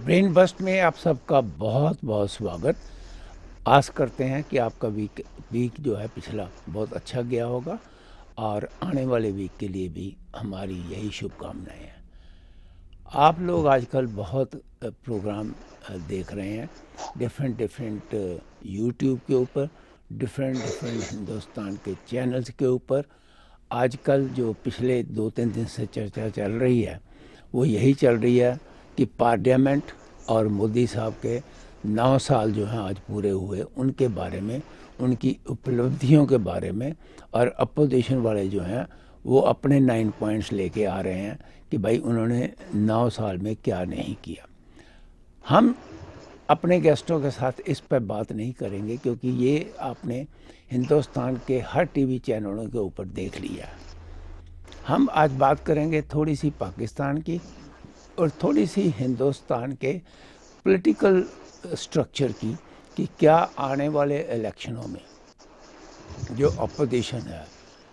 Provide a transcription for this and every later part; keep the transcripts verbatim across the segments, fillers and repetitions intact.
Brain bast में आप सबका बहुत बहुत स्वागत। आस करते हैं कि आपका वीक वीक जो है पिछला बहुत अच्छा गया होगा और आने वाले वीक के लिए भी हमारी यही शुभकामनाएं हैं। आप लोग आजकल बहुत प्रोग्राम देख रहे हैं डिफरेंट डिफरेंट यूट्यूब के ऊपर, डिफरेंट डिफरेंट हिंदुस्तान के चैनल्स के ऊपर। आजकल जो पिछले दो तीन दिन से चर्चा चल रही है वो यही चल रही है कि पार्लियामेंट और मोदी साहब के नौ साल जो हैं आज पूरे हुए, उनके बारे में, उनकी उपलब्धियों के बारे में, और अपोजिशन वाले जो हैं वो अपने नाइन पॉइंट्स लेके आ रहे हैं कि भाई उन्होंने नौ साल में क्या नहीं किया। हम अपने गेस्टों के साथ इस पर बात नहीं करेंगे क्योंकि ये आपने हिंदुस्तान के हर टीवी चैनलों के ऊपर देख लिया है। हम आज बात करेंगे थोड़ी सी पाकिस्तान की और थोड़ी सी हिंदुस्तान के पॉलिटिकल स्ट्रक्चर की कि क्या आने वाले इलेक्शनों में जो अपोजिशन है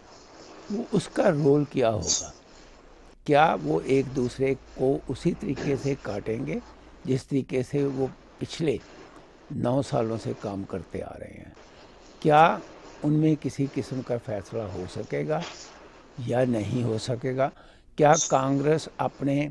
वो उसका रोल क्या होगा। क्या वो एक दूसरे को उसी तरीके से काटेंगे जिस तरीके से वो पिछले नौ सालों से काम करते आ रहे हैं। क्या उनमें किसी किस्म का फैसला हो सकेगा या नहीं हो सकेगा। क्या कांग्रेस अपने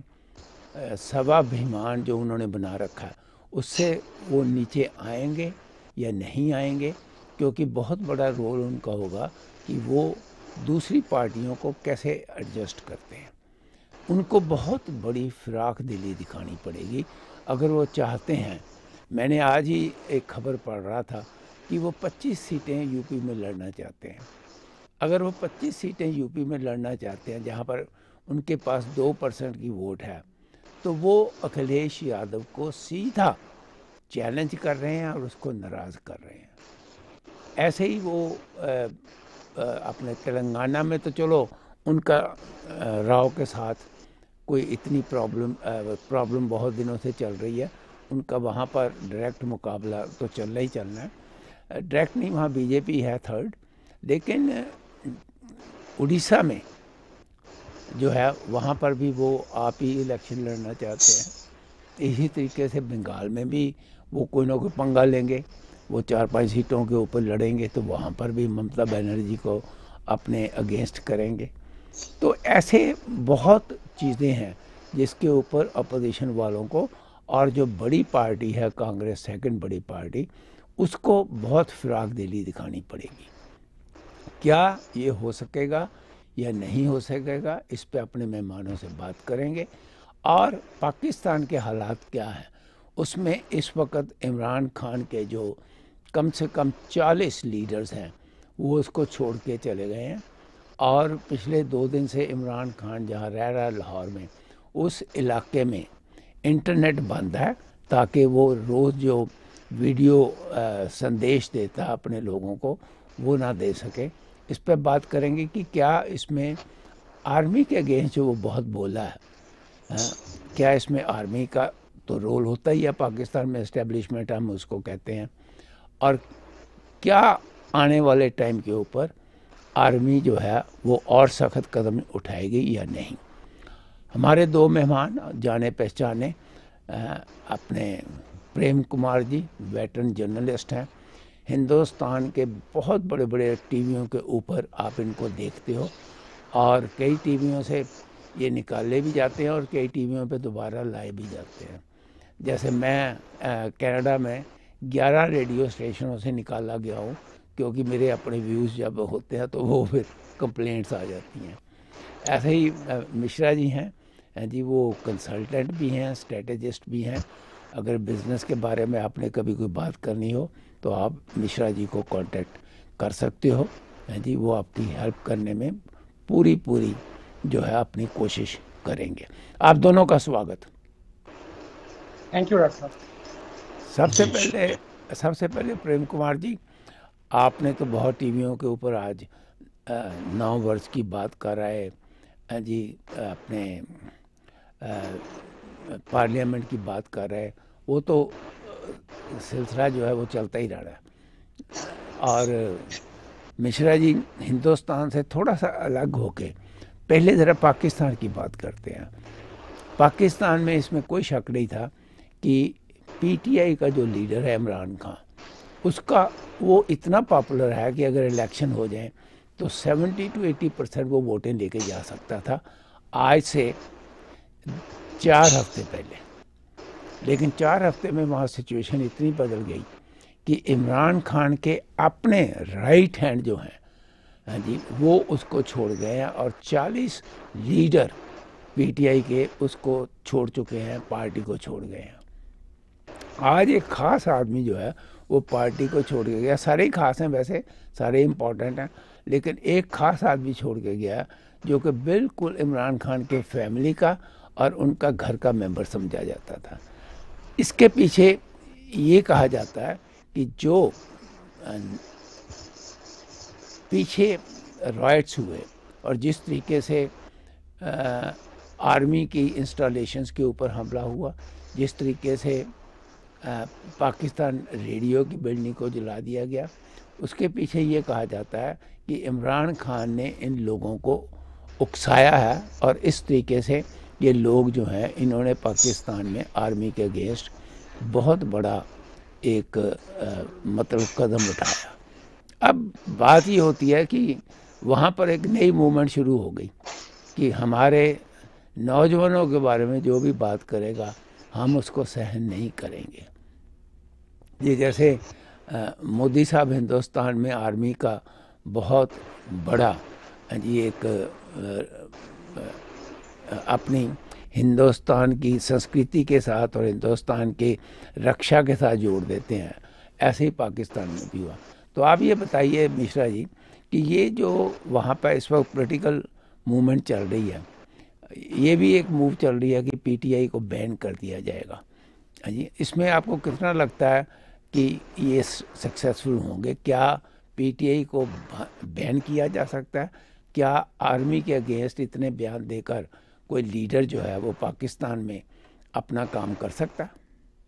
स्वाभिमान जो उन्होंने बना रखा है उससे वो नीचे आएंगे या नहीं आएंगे, क्योंकि बहुत बड़ा रोल उनका होगा कि वो दूसरी पार्टियों को कैसे एडजस्ट करते हैं। उनको बहुत बड़ी फिराक दिली दिखानी पड़ेगी अगर वो चाहते हैं। मैंने आज ही एक खबर पढ़ रहा था कि वो पच्चीस सीटें यूपी में लड़ना चाहते हैं। अगर वो पच्चीस सीटें यूपी में लड़ना चाहते हैं जहाँ पर उनके पास दो परसेंट की वोट है, तो वो अखिलेश यादव को सीधा चैलेंज कर रहे हैं और उसको नाराज़ कर रहे हैं। ऐसे ही वो आ, आ, अपने तेलंगाना में तो चलो उनका राव के साथ कोई इतनी प्रॉब्लम प्रॉब्लम बहुत दिनों से चल रही है। उनका वहाँ पर डायरेक्ट मुकाबला तो चलना ही चलना है। डायरेक्ट नहीं, वहाँ बीजेपी है थर्ड, लेकिन उड़ीसा में जो है वहाँ पर भी वो आप ही इलेक्शन लड़ना चाहते हैं। इसी तरीके से बंगाल में भी वो कोई ना कोई पंगा लेंगे, वो चार पांच सीटों के ऊपर लड़ेंगे तो वहाँ पर भी ममता बनर्जी को अपने अगेंस्ट करेंगे। तो ऐसे बहुत चीज़ें हैं जिसके ऊपर अपोजिशन वालों को, और जो बड़ी पार्टी है कांग्रेस सेकंड बड़ी पार्टी, उसको बहुत फिराक दिली दिखानी पड़ेगी। क्या ये हो सकेगा या नहीं हो सकेगा, इस पे अपने मेहमानों से बात करेंगे। और पाकिस्तान के हालात क्या हैं उसमें इस वक्त इमरान खान के जो कम से कम चालीस लीडर्स हैं वो उसको छोड़ के चले गए हैं। और पिछले दो दिन से इमरान खान जहाँ रह रहा है लाहौर में, उस इलाके में इंटरनेट बंद है ताकि वो रोज़ जो वीडियो आ, संदेश देता है अपने लोगों को वो ना दे सके। इस पर बात करेंगे कि क्या इसमें आर्मी के अगेंस्ट जो वो बहुत बोला है, हाँ, क्या इसमें आर्मी का तो रोल होता ही है पाकिस्तान में, एस्टेब्लिशमेंट हम उसको कहते हैं, और क्या आने वाले टाइम के ऊपर आर्मी जो है वो और सख्त कदम उठाएगी या नहीं। हमारे दो मेहमान जाने पहचाने अपने प्रेम कुमार जी वेटरन जर्नलिस्ट हैं, हिंदुस्तान के बहुत बड़े बड़े टीवियों के ऊपर आप इनको देखते हो और कई टीवियों से ये निकाले भी जाते हैं और कई टीवियों पे दोबारा लाए भी जाते हैं। जैसे मैं कनाडा में ग्यारह रेडियो स्टेशनों से निकाला गया हूँ क्योंकि मेरे अपने व्यूज़ जब होते हैं तो वो फिर कंप्लेंट्स आ जाती हैं। ऐसे ही मिश्रा जी हैं जी, वो कंसल्टेंट भी हैं, स्ट्रेटेजिस्ट भी हैं। अगर बिज़नेस के बारे में आपने कभी कोई बात करनी हो तो आप मिश्रा जी को कांटेक्ट कर सकते हो जी, वो आपकी हेल्प करने में पूरी पूरी जो है अपनी कोशिश करेंगे। आप दोनों का स्वागत। थैंक यू डॉक्टर साहब। सबसे पहले सबसे पहले प्रेम कुमार जी, आपने तो बहुत टीवियों के ऊपर आज नौ वर्ष की बात कर रहे हैं जी, अपने पार्लियामेंट की बात कर रहे हैं, वो तो सिलसिला जो है वो चलता ही रह रहा है। और मिश्रा जी हिंदुस्तान से थोड़ा सा अलग होके पहले ज़रा पाकिस्तान की बात करते हैं। पाकिस्तान में इसमें कोई शक नहीं था कि पीटीआई का जो लीडर है इमरान खान, उसका वो इतना पॉपुलर है कि अगर इलेक्शन हो जाए तो सत्तर टू अस्सी परसेंट वो वोटें लेके जा सकता था आज से चार हफ्ते पहले। लेकिन चार हफ्ते में वहाँ सिचुएशन इतनी बदल गई कि इमरान खान के अपने राइट हैंड जो हैं, हाँ जी, वो उसको छोड़ गए हैं और चालीस लीडर पीटीआई के उसको छोड़ चुके हैं, पार्टी को छोड़ गए हैं। आज एक ख़ास आदमी जो है वो पार्टी को छोड़ के गया, सारे ही खास हैं वैसे, सारे इम्पोर्टेंट हैं, लेकिन एक ख़ास आदमी छोड़ के गया जो कि बिल्कुल इमरान खान के फैमिली का और उनका घर का मेंबर समझा जाता था। इसके पीछे ये कहा जाता है कि जो पीछे राइट्स हुए और जिस तरीके से आ, आर्मी की इंस्टॉलेशंस के ऊपर हमला हुआ, जिस तरीके से आ, पाकिस्तान रेडियो की बिल्डिंग को जला दिया गया, उसके पीछे ये कहा जाता है कि इमरान खान ने इन लोगों को उकसाया है और इस तरीके से ये लोग जो हैं इन्होंने पाकिस्तान में आर्मी के अगेंस्ट बहुत बड़ा एक आ, मतलब कदम उठाया। अब बात ये होती है कि वहाँ पर एक नई मूवमेंट शुरू हो गई कि हमारे नौजवानों के बारे में जो भी बात करेगा हम उसको सहन नहीं करेंगे। ये जैसे मोदी साहब हिंदुस्तान में आर्मी का बहुत बड़ा ये एक आ, अपनी हिंदुस्तान की संस्कृति के साथ और हिंदुस्तान के रक्षा के साथ जोड़ देते हैं, ऐसे ही पाकिस्तान में भी हुआ। तो आप ये बताइए मिश्रा जी कि ये जो वहाँ पर इस वक्त पॉलिटिकल मूवमेंट चल रही है, ये भी एक मूव चल रही है कि पीटीआई को बैन कर दिया जाएगा जी, इसमें आपको कितना लगता है कि ये सक्सेसफुल होंगे? क्या पीटीआई को बैन किया जा सकता है? क्या आर्मी के अगेंस्ट इतने बयान देकर कोई लीडर जो है वो पाकिस्तान में अपना काम कर सकता है?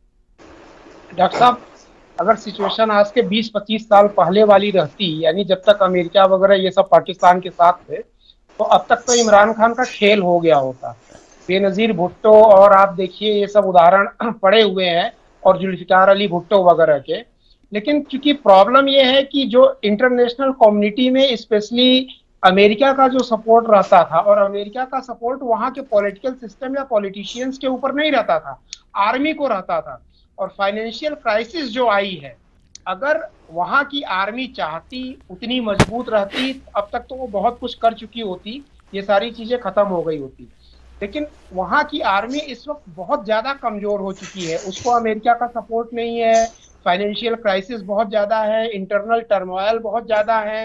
डॉक्टर साहब, अगर सिचुएशन आज के बीस पच्चीस साल पहले वाली रहती, यानी जब तक अमेरिका वगैरह ये सब पाकिस्तान के साथ थे, तो अब तक तो इमरान खान का खेल हो गया होता। बेनज़ीर भुट्टो और आप देखिए ये सब उदाहरण पड़े हुए हैं और जुल्फिकार अली भुट्टो वगैरह के। लेकिन क्योंकि प्रॉब्लम ये है कि जो इंटरनेशनल कम्युनिटी में स्पेशली अमेरिका का जो सपोर्ट रहता था, और अमेरिका का सपोर्ट वहाँ के पॉलिटिकल सिस्टम या पॉलिटिशियंस के ऊपर नहीं रहता था, आर्मी को रहता था। और फाइनेंशियल क्राइसिस जो आई है, अगर वहाँ की आर्मी चाहती, उतनी मजबूत रहती, अब तक तो वो बहुत कुछ कर चुकी होती, ये सारी चीजें खत्म हो गई होती। लेकिन वहाँ की आर्मी इस वक्त बहुत ज्यादा कमजोर हो चुकी है, उसको अमेरिका का सपोर्ट नहीं है, फाइनेंशियल क्राइसिस बहुत ज्यादा है, इंटरनल टर्मोइल बहुत ज्यादा है,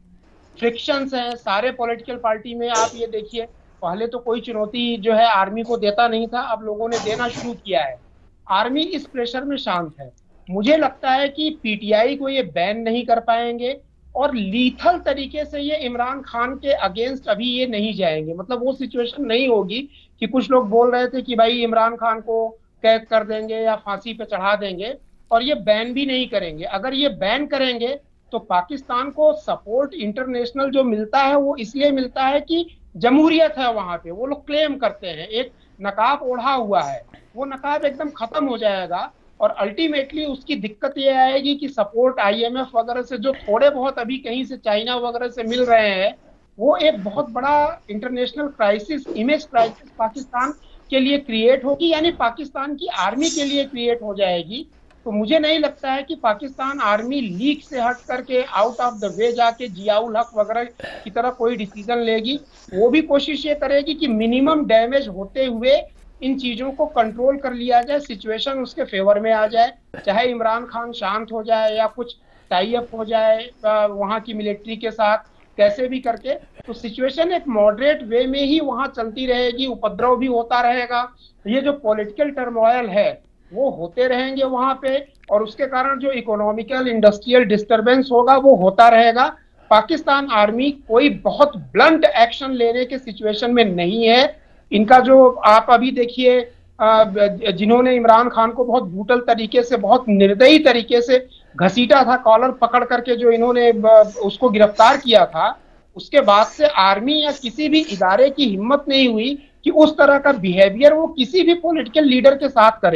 फ्रिक्शंस हैं सारे पॉलिटिकल पार्टी में। आप ये देखिए, पहले तो कोई चुनौती जो है आर्मी को देता नहीं था, अब लोगों ने देना शुरू किया है। आर्मी इस प्रेशर में शांत है। मुझे लगता है कि पीटीआई को ये बैन नहीं कर पाएंगे और लीथल तरीके से ये इमरान खान के अगेंस्ट अभी ये नहीं जाएंगे। मतलब वो सिचुएशन नहीं होगी कि कुछ लोग बोल रहे थे कि भाई इमरान खान को कैद कर देंगे या फांसी पे चढ़ा देंगे, और ये बैन भी नहीं करेंगे। अगर ये बैन करेंगे तो पाकिस्तान को सपोर्ट इंटरनेशनल जो मिलता है वो इसलिए मिलता है कि जमहूरियत है वहां पे, वो लोग क्लेम करते हैं, एक नकाब ओढ़ा हुआ है, वो नकाब एकदम खत्म हो जाएगा। और अल्टीमेटली उसकी दिक्कत ये आएगी कि सपोर्ट आईएमएफ वगैरह से जो थोड़े बहुत अभी कहीं से चाइना वगैरह से मिल रहे हैं, वो एक बहुत बड़ा international crisis, image crisis Pakistan के लिए क्रिएट होगी, यानी पाकिस्तान की आर्मी के लिए क्रिएट हो जाएगी। तो मुझे नहीं लगता है कि पाकिस्तान आर्मी लीग से हट करके आउट ऑफ द वे जाके जियाउल हक वगैरह की तरह कोई डिसीजन लेगी। वो भी कोशिश ये करेगी कि मिनिमम डैमेज होते हुए इन चीजों को कंट्रोल कर लिया जाए, सिचुएशन उसके फेवर में आ जाए, चाहे इमरान खान शांत हो जाए या कुछ टाई अप हो जाए वहां की मिलिट्री के साथ, कैसे भी करके। तो सिचुएशन एक मॉडरेट वे में ही वहां चलती रहेगी, उपद्रव भी होता रहेगा, ये जो पॉलिटिकल टर्मोइल है वो होते रहेंगे वहां पे, और उसके कारण जो इकोनॉमिकल इंडस्ट्रियल डिस्टरबेंस होगा वो होता रहेगा। पाकिस्तान आर्मी कोई बहुत ब्लंट एक्शन लेने के सिचुएशन में नहीं है। इनका जो आप अभी देखिए, जिन्होंने इमरान खान को बहुत ब्रूटल तरीके से, बहुत निर्दयी तरीके से घसीटा था, कॉलर पकड़ करके जो इन्होंने उसको गिरफ्तार किया था, उसके बाद से आर्मी या किसी भी इदारे की हिम्मत नहीं हुई कि उस तरह का बिहेवियर वो किसी भी पॉलिटिकल लीडर के साथ करे।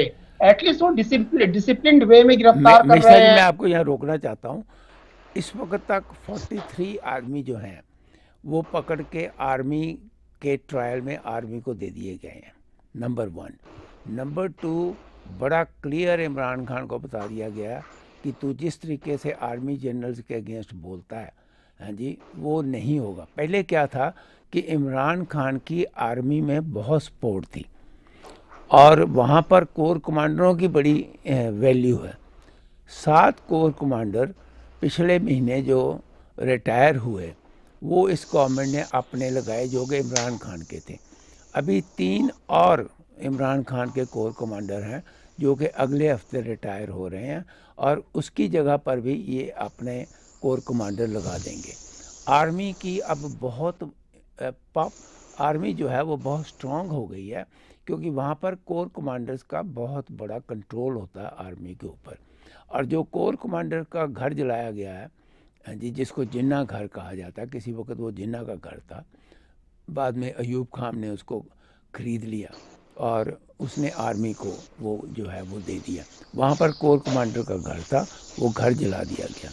एटलीस्ट वो डिसिप्लिन वे में गिरफ्तार कर मिश्रा रहे जी, हैं। मैं आपको यहाँ रोकना चाहता हूँ। इस वक्त तक तैंतालीस आदमी जो हैं वो पकड़ के आर्मी के ट्रायल में आर्मी को दे दिए गए हैं, नंबर वन। नंबर टू, बड़ा क्लियर इमरान खान को बता दिया गया कि तू जिस तरीके से आर्मी जनरल्स के अगेंस्ट बोलता है, हाँ जी, वो नहीं होगा। पहले क्या था कि इमरान खान की आर्मी में बहुत सपोर्ट थी और वहाँ पर कोर कमांडरों की बड़ी वैल्यू है। सात कोर कमांडर पिछले महीने जो रिटायर हुए वो इस गवर्नमेंट ने अपने लगाए, जो कि इमरान खान के थे। अभी तीन और इमरान खान के कोर कमांडर हैं जो कि अगले हफ्ते रिटायर हो रहे हैं और उसकी जगह पर भी ये अपने कोर कमांडर लगा देंगे। आर्मी की अब बहुत पॉप आर्मी जो है वो बहुत स्ट्रांग हो गई है, क्योंकि वहाँ पर कोर कमांडर्स का बहुत बड़ा कंट्रोल होता है आर्मी के ऊपर। और जो कोर कमांडर का घर जलाया गया है जी, जिसको जिन्ना घर कहा जाता है, किसी वक्त वो जिन्ना का घर था, बाद में अयूब खान ने उसको ख़रीद लिया और उसने आर्मी को वो जो है वो दे दिया। वहाँ पर कोर कमांडर का घर था, वो घर जला दिया गया।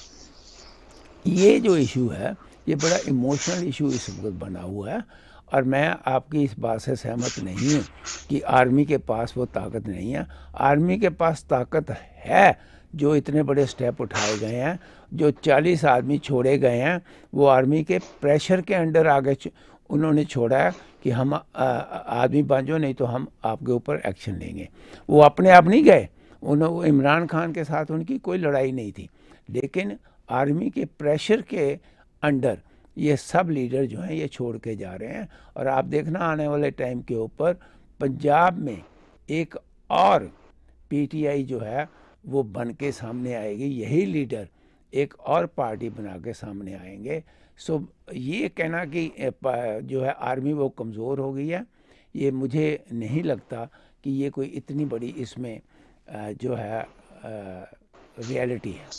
ये जो इशू है ये बड़ा इमोशनल इशू इस वक्त बना हुआ है और मैं आपकी इस बात से सहमत नहीं हूँ कि आर्मी के पास वो ताकत नहीं है। आर्मी के पास ताकत है, जो इतने बड़े स्टेप उठाए गए हैं, जो चालीस आदमी छोड़े गए हैं, वो आर्मी के प्रेशर के अंडर आगे उन्होंने छोड़ा है कि हम आदमी बांझो, नहीं तो हम आपके ऊपर एक्शन लेंगे। वो अपने आप नहीं गए, उन्होंने इमरान खान के साथ उनकी कोई लड़ाई नहीं थी, लेकिन आर्मी के प्रेशर के अंडर ये सब लीडर जो हैं ये छोड़ के जा रहे हैं। और आप देखना आने वाले टाइम के ऊपर पंजाब में एक और पीटीआई जो है वो बन के सामने आएगी, यही लीडर एक और पार्टी बना के सामने आएंगे। सो ये कहना कि जो है आर्मी वो कमज़ोर हो गई है, ये मुझे नहीं लगता कि ये कोई इतनी बड़ी इसमें जो है रियलिटी है।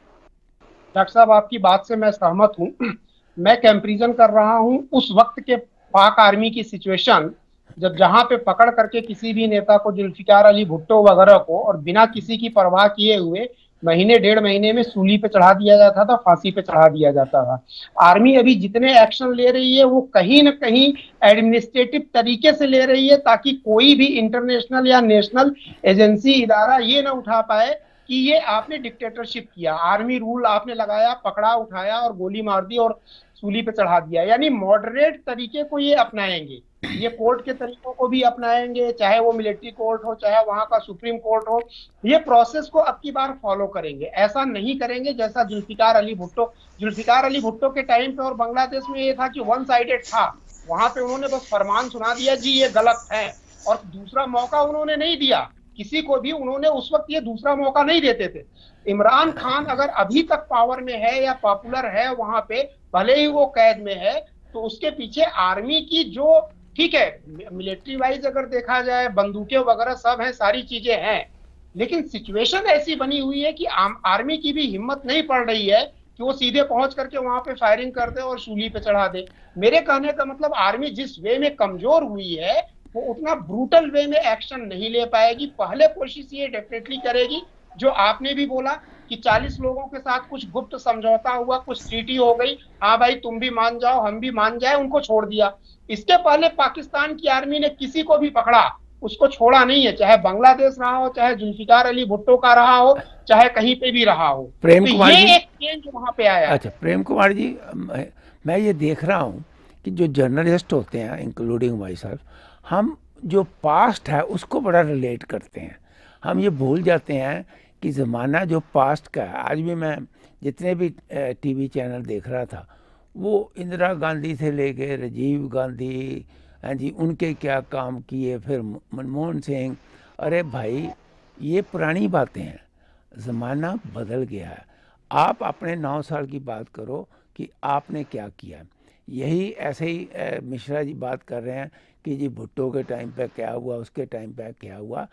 डॉक्टर साहब, आपकी बात से मैं सहमत हूँ। मैं कंपैरिजन कर रहा हूँ उस वक्त के पाक आर्मी की सिचुएशन, जब जहां पे पकड़ करके किसी भी नेता को, जुल्फिकार अली भुट्टो वगैरह को, और बिना किसी की परवाह किए हुए महीने डेढ़ महीने में सूली पे चढ़ा दिया जाता था, फांसी पे चढ़ा दिया जाता था। आर्मी अभी जितने एक्शन ले रही है वो कहीं ना कहीं एडमिनिस्ट्रेटिव तरीके से ले रही है, ताकि कोई भी इंटरनेशनल या नेशनल एजेंसी इदारा ये ना उठा पाए कि ये आपने डिक्टेटरशिप किया, आर्मी रूल आपने लगाया, पकड़ा, उठाया और गोली मार दी और सूली पे चढ़ा दिया। यानी मॉडरेट तरीके को ये अपनाएंगे, ये कोर्ट के तरीकों को भी अपनाएंगे, चाहे वो मिलिट्री कोर्ट हो, चाहे वहां का सुप्रीम कोर्ट हो, ये प्रोसेस को अब की बार फॉलो करेंगे। ऐसा नहीं करेंगे जैसा जुल्फिकार अली भुट्टो जुल्फिकार अली भुट्टो के टाइम पे और बांग्लादेश में ये था कि वन साइडेड था, वहां पे उन्होंने बस फरमान सुना दिया जी ये गलत है, और दूसरा मौका उन्होंने नहीं दिया किसी को भी। उन्होंने उस वक्त ये दूसरा मौका नहीं देते थे। इमरान खान अगर अभी तक पावर में है या पॉपुलर है वहां पे, भले ही वो कैद में है, तो उसके पीछे आर्मी की जो, ठीक है मिलिट्री वाइज अगर देखा जाए, बंदूकें वगैरह सब हैं, सारी चीजें हैं, लेकिन सिचुएशन ऐसी बनी हुई है कि आर्मी की भी हिम्मत नहीं पड़ रही है कि वो सीधे पहुंच करके वहां पे फायरिंग कर दे और सूली पे चढ़ा दे। मेरे कहने का मतलब आर्मी जिस वे में कमजोर हुई है वो उतना ब्रूटल वे में एक्शन नहीं ले पाएगी। पहले कोशिश ये डेफिनेटली करेगी जो आपने भी बोला कि चालीस लोगों के साथ कुछ गुप्त समझौता हुआ, कुछ ट्रीटी हो गई, हाँ भाई तुम भी मान जाओ हम भी मान जाए, उनको छोड़ दिया। इसके पहले पाकिस्तान की आर्मी ने किसी को भी पकड़ा उसको छोड़ा नहीं है, चाहे बांग्लादेश रहा हो, चाहे जुल्फिकार अली भुट्टो का रहा हो, चाहे कहीं पे भी रहा हो। प्रेम तो कुमार ये जी, एक चेंज वहां पे आया। अच्छा प्रेम कुमार जी, मैं ये देख रहा हूँ कि जो जर्नलिस्ट होते हैं इंक्लूडिंग माई सेल्फ, हम जो पास्ट है उसको बड़ा रिलेट करते हैं। हम ये भूल जाते हैं कि ज़माना जो पास्ट का है, आज भी मैं जितने भी टीवी चैनल देख रहा था, वो इंदिरा गांधी से लेके राजीव गांधी, हाँ जी, उनके क्या काम किए, फिर मनमोहन सिंह, अरे भाई ये पुरानी बातें हैं, ज़माना बदल गया है। आप अपने नौ साल की बात करो कि आपने क्या किया। यही ऐसे ही मिश्रा जी बात कर रहे हैं कि जी भुट्टो के टाइम पे क्या हुआ, उसके टाइम पे क्या हुआ।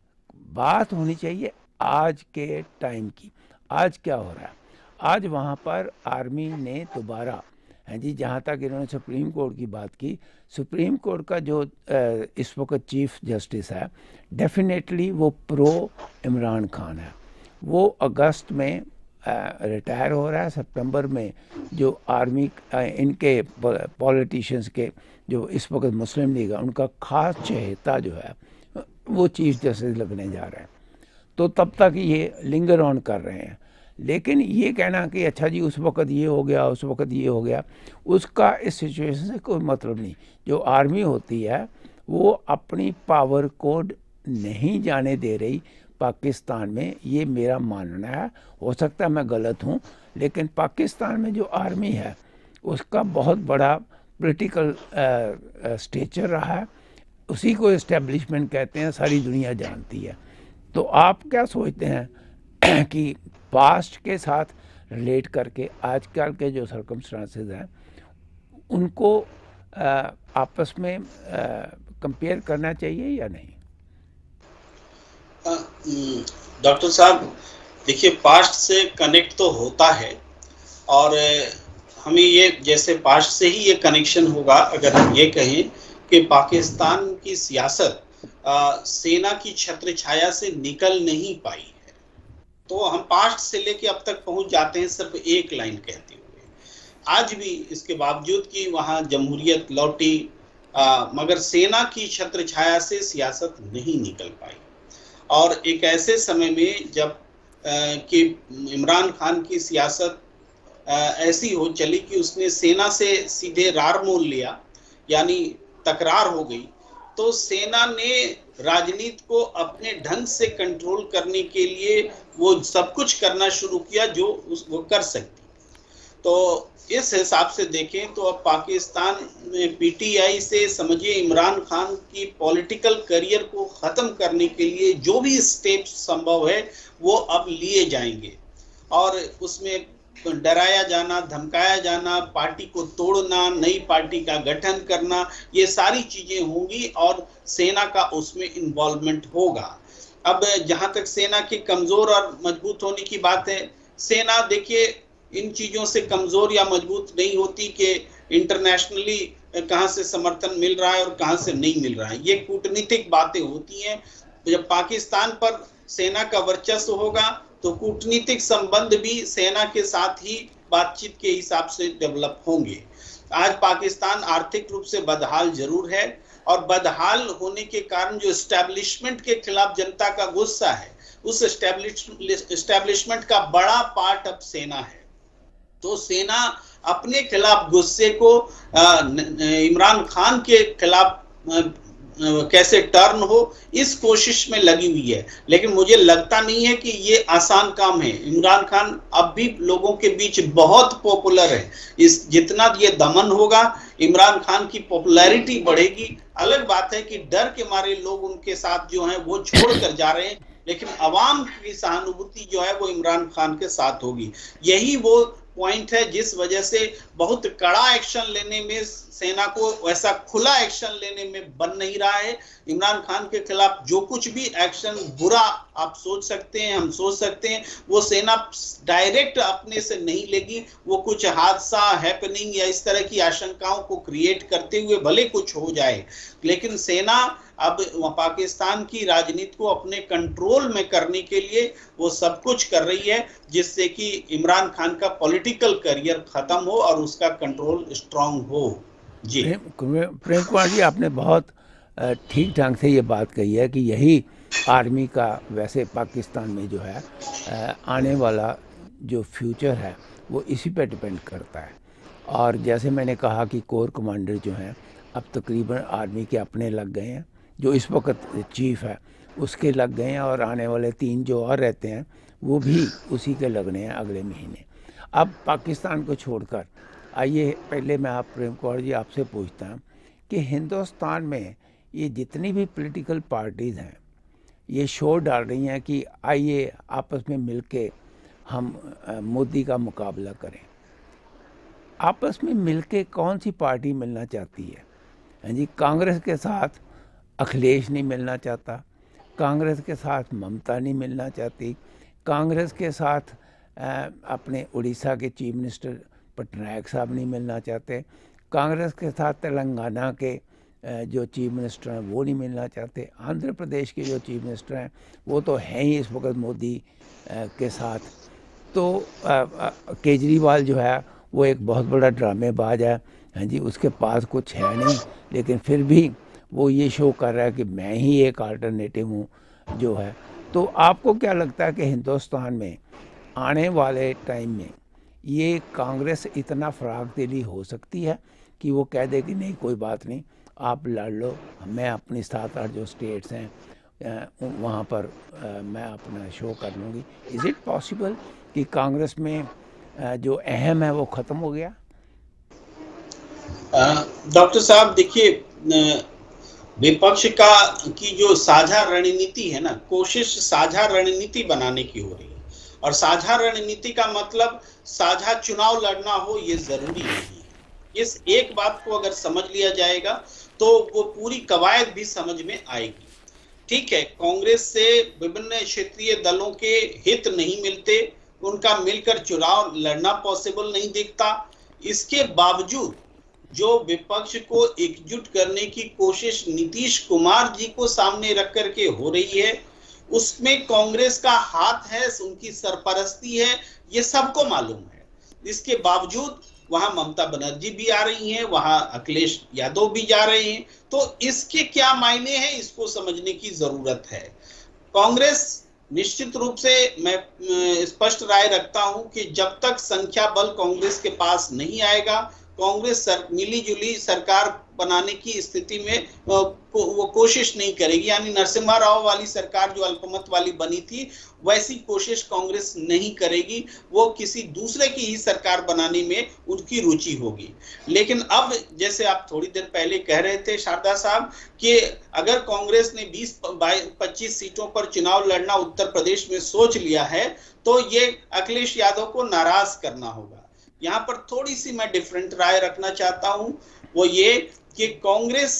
बात होनी चाहिए आज के टाइम की। आज क्या हो रहा है? आज वहाँ पर आर्मी ने दोबारा हैं जी। जहाँ तक इन्होंने सुप्रीम कोर्ट की बात की, सुप्रीम कोर्ट का जो इस वक्त चीफ जस्टिस है, डेफिनेटली वो प्रो इमरान खान है। वो अगस्त में रिटायर हो रहा है, सितंबर में जो आर्मी इनके पॉलिटिशियंस के जो इस वक्त मुस्लिम लीग है उनका खास चहेता जो है वो चीफ जस्टिस लगने जा रहे हैं। तो तब तक ये लिंगर ऑन कर रहे हैं। लेकिन ये कहना कि अच्छा जी उस वक़्त ये हो गया, उस वक़्त ये हो गया, उसका इस सिचुएशन से कोई मतलब नहीं। जो आर्मी होती है वो अपनी पावर को नहीं जाने दे रही पाकिस्तान में, ये मेरा मानना है। हो सकता है मैं गलत हूँ, लेकिन पाकिस्तान में जो आर्मी है उसका बहुत बड़ा पॉलिटिकल स्टेचर रहा है। उसी को इस्टेब्लिशमेंट कहते हैं, सारी दुनिया जानती है। तो आप क्या सोचते हैं कि पास्ट के साथ रिलेट करके आजकल के जो सर्कमस्टांसेस हैं उनको आ, आपस में कंपेयर करना चाहिए या नहीं? डॉक्टर साहब देखिए, पास्ट से कनेक्ट तो होता है और हमें ये जैसे पास्ट से ही ये कनेक्शन होगा। अगर हम ये कहें कि पाकिस्तान की सियासत आ, सेना की छत्र छाया से निकल नहीं पाई है, तो हम पास्ट से लेके अब तक पहुंच जाते हैं सिर्फ एक लाइन कहते हुए। आज भी इसके बावजूद कि वहां जमहूरियत लौटी, आ, मगर सेना की छत्र छाया से सियासत नहीं निकल पाई। और एक ऐसे समय में जब कि इमरान खान की सियासत आ, ऐसी हो चली कि उसने सेना से सीधे रार मोल लिया, यानी तकरार हो गई, तो सेना ने राजनीति को अपने ढंग से कंट्रोल करने के लिए वो सब कुछ करना शुरू किया जो वो कर सकती। तो इस हिसाब से देखें तो अब पाकिस्तान में पीटीआई से समझिए इमरान खान की पॉलिटिकल करियर को ख़त्म करने के लिए जो भी स्टेप संभव है वो अब लिए जाएंगे। और उसमें डराया जाना, धमकाया जाना, पार्टी को तोड़ना, नई पार्टी का गठन करना, ये सारी चीजें होंगी और सेना का उसमें इन्वॉल्वमेंट होगा। अब जहां तक सेना की कमजोर और मजबूत होने की बात है, सेना देखिए इन चीजों से कमजोर या मजबूत नहीं होती कि इंटरनेशनली कहां से समर्थन मिल रहा है और कहां से नहीं मिल रहा है। ये कूटनीतिक बातें होती हैं। जब पाकिस्तान पर सेना का वर्चस्व होगा तो कूटनीतिक संबंध भी सेना के साथ ही बातचीत के हिसाब से डेवलप होंगे। आज पाकिस्तान आर्थिक रूप से बदहाल जरूर है और बदहाल होने के कारण जो एस्टैब्लिशमेंट के खिलाफ जनता का गुस्सा है, उस एस्टैब्लिशमेंट का बड़ा पार्ट अब सेना है। तो सेना अपने खिलाफ गुस्से को इमरान खान के खिलाफ कैसे टर्न हो इस कोशिश में लगी हुई है। लेकिन मुझे लगता नहीं है कि ये आसान काम है। इमरान खान अब भी लोगों के बीच बहुत पॉपुलर है। इस जितना ये दमन होगा इमरान खान की पॉपुलैरिटी बढ़ेगी। अलग बात है कि डर के मारे लोग उनके साथ जो हैं वो छोड़ कर जा रहे हैं, लेकिन अवाम की सहानुभूति जो है वो इमरान खान के साथ होगी। यही वो पॉइंट है जिस वजह से बहुत कड़ा एक्शन लेने में सेना को वैसा खुला एक्शन लेने में बन नहीं रहा है। इमरान खान के खिलाफ जो कुछ भी एक्शन बुरा आप सोच सकते हैं, हम सोच सकते हैं, वो सेना डायरेक्ट अपने से नहीं लेगी। वो कुछ हादसा हैपनिंग या इस तरह की आशंकाओं को क्रिएट करते हुए भले कुछ हो जाए, लेकिन सेना अब पाकिस्तान की राजनीति को अपने कंट्रोल में करने के लिए वो सब कुछ कर रही है जिससे कि इमरान खान का पॉलिटिकल करियर खत्म हो और उसका कंट्रोल स्ट्रांग हो। जी प्रेम कुमार जी, आपने बहुत ठीक ढंग से ये बात कही है कि यही आर्मी का वैसे पाकिस्तान में जो है आने वाला जो फ्यूचर है वो इसी पे डिपेंड करता है। और जैसे मैंने कहा कि कोर कमांडर जो हैं अब तकरीबन आर्मी के अपने लग गए हैं, जो इस वक्त चीफ है उसके लग गए हैं, और आने वाले तीन जो और रहते हैं वो भी उसी के लगने हैं अगले महीने। अब पाकिस्तान को छोड़कर आइए पहले मैं आप प्रेम कुमार जी आपसे पूछता हूँ कि हिंदुस्तान में ये जितनी भी पॉलिटिकल पार्टीज़ हैं ये शोर डाल रही हैं कि आइए आपस में मिलके हम मोदी का मुकाबला करें। आपस में मिलके कौन सी पार्टी मिलना चाहती है? हाँ जी, कांग्रेस के साथ अखिलेश नहीं मिलना चाहता, कांग्रेस के साथ ममता नहीं मिलना चाहती, कांग्रेस के साथ अपने उड़ीसा के चीफ मिनिस्टर पटनायक साहब नहीं मिलना चाहते, कांग्रेस के साथ तेलंगाना के जो चीफ मिनिस्टर हैं वो नहीं मिलना चाहते, आंध्र प्रदेश के जो चीफ मिनिस्टर हैं वो तो हैं ही इस वक्त मोदी के साथ। तो केजरीवाल जो है वो एक बहुत बड़ा ड्रामेबाज है, हाँ जी, उसके पास कुछ है नहीं, लेकिन फिर भी वो ये शो कर रहा है कि मैं ही एक अल्टरनेटिव हूँ जो है। तो आपको क्या लगता है कि हिंदुस्तान में आने वाले टाइम में ये कांग्रेस इतना फराग दिली हो सकती है कि वो कह दे कि नहीं कोई बात नहीं, आप लड़ लो, मैं अपनी सात आठ जो स्टेट्स हैं वहाँ पर मैं अपना शो कर लूँगी? इज़ इट पॉसिबल कि कांग्रेस में जो अहम है वो ख़त्म हो गया? डॉक्टर साहब देखिए, विपक्ष का की जो साझा रणनीति है ना, कोशिश साझा रणनीति बनाने की हो रही है, और साझा रणनीति का मतलब साझा चुनाव लड़ना हो ये जरूरी नहीं है। इस एक बात को अगर समझ लिया जाएगा तो वो पूरी कवायद भी समझ में आएगी। ठीक है, कांग्रेस से विभिन्न क्षेत्रीय दलों के हित नहीं मिलते, उनका मिलकर चुनाव लड़ना पॉसिबल नहीं दिखता। इसके बावजूद जो विपक्ष को एकजुट करने की कोशिश नीतीश कुमार जी को सामने रख करके हो रही है, उसमें कांग्रेस का हाथ है, उनकी सरपरस्ती है, ये सबको मालूम है। इसके बावजूद वहां ममता बनर्जी भी आ रही हैं, वहां अखिलेश यादव भी जा रहे हैं, तो इसके क्या मायने हैं इसको समझने की जरूरत है। कांग्रेस निश्चित रूप से मैं स्पष्ट राय रखता हूं कि जब तक संख्या बल कांग्रेस के पास नहीं आएगा, कांग्रेस सर, मिली जुली सरकार बनाने की स्थिति में को, वो कोशिश नहीं करेगी। यानी नरसिम्हा राव वाली सरकार जो अल्पमत वाली बनी थी वैसी कोशिश कांग्रेस नहीं करेगी, वो किसी दूसरे की ही सरकार बनाने में उनकी रुचि होगी। लेकिन अब जैसे आप थोड़ी देर पहले कह रहे थे शारदा साहब कि अगर कांग्रेस ने बीस पच्चीस सीटों पर चुनाव लड़ना उत्तर प्रदेश में सोच लिया है तो ये अखिलेश यादव को नाराज करना होगा। यहाँ पर थोड़ी सी मैं डिफरेंट राय रखना चाहता हूं, वो ये कि कांग्रेस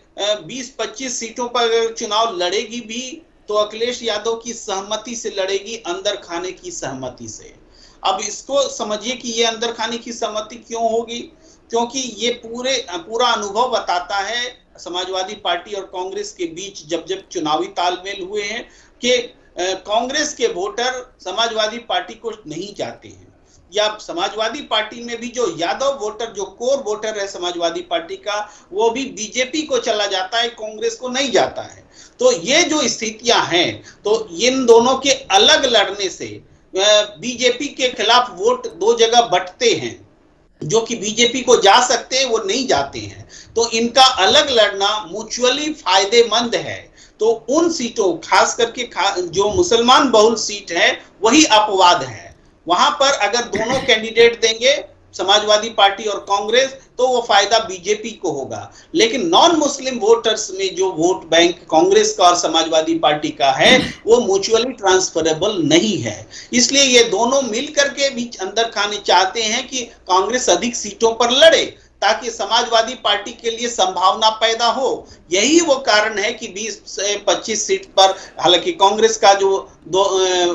बीस पच्चीस सीटों पर चुनाव लड़ेगी भी तो अखिलेश यादव की सहमति से लड़ेगी, अंदर खाने की सहमति से। अब इसको समझिए कि ये अंदर खाने की सहमति क्यों होगी, क्योंकि ये पूरे पूरा अनुभव बताता है समाजवादी पार्टी और कांग्रेस के बीच जब जब चुनावी तालमेल हुए हैं कि कांग्रेस के वोटर समाजवादी पार्टी को नहीं चाहते हैं, या समाजवादी पार्टी में भी जो यादव वोटर, जो कोर वोटर है समाजवादी पार्टी का, वो भी बीजेपी को चला जाता है, कांग्रेस को नहीं जाता है। तो ये जो स्थितियां हैं, तो इन दोनों के अलग लड़ने से बीजेपी के खिलाफ वोट दो जगह बंटते हैं, जो कि बीजेपी को जा सकते हैं वो नहीं जाते हैं। तो इनका अलग लड़ना म्यूचुअली फायदेमंद है। तो उन सीटों, खास करके खा, जो मुसलमान बहुल सीट है वही अपवाद है। वहां पर अगर दोनों कैंडिडेट देंगे समाजवादी पार्टी और कांग्रेस तो वो फायदा बीजेपी को होगा, लेकिन नॉन मुस्लिम वोटर्स में जो वोट बैंक कांग्रेस का और समाजवादी पार्टी का है वो म्यूचुअली ट्रांसफरेबल नहीं है। इसलिए ये दोनों मिलकर के भी अंदर खाने चाहते हैं कि कांग्रेस अधिक सीटों पर लड़े ताकि समाजवादी पार्टी के लिए संभावना पैदा हो। यही वो कारण है कि बीस से पच्चीस सीट पर, हालांकि कांग्रेस का जो दो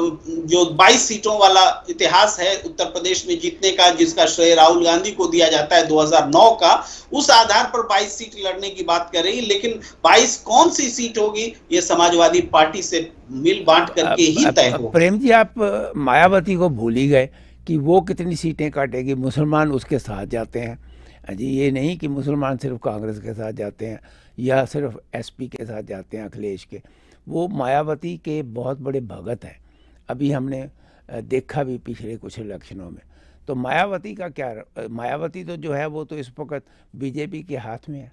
जो बाईस सीटों वाला इतिहास है उत्तर प्रदेश में जीतने का, जिसका श्रेय राहुल गांधी को दिया जाता है दो हज़ार नौ का, उस आधार पर बाईस सीट लड़ने की बात कर रही, लेकिन बाईस कौन सी सीट होगी ये समाजवादी पार्टी से मिल बांट करके ही तय होगा। प्रेम जी, आप मायावती को भूल ही गए कि वो कितनी सीटें काटेगी, मुसलमान उसके साथ जाते हैं जी। ये नहीं कि मुसलमान सिर्फ कांग्रेस के साथ जाते हैं या सिर्फ एसपी के साथ जाते हैं अखिलेश के, वो मायावती के बहुत बड़े भगत हैं। अभी हमने देखा भी पिछले कुछ इलेक्शनों में। तो मायावती का क्या, मायावती तो जो है वो तो इस वक्त बीजेपी के हाथ में है।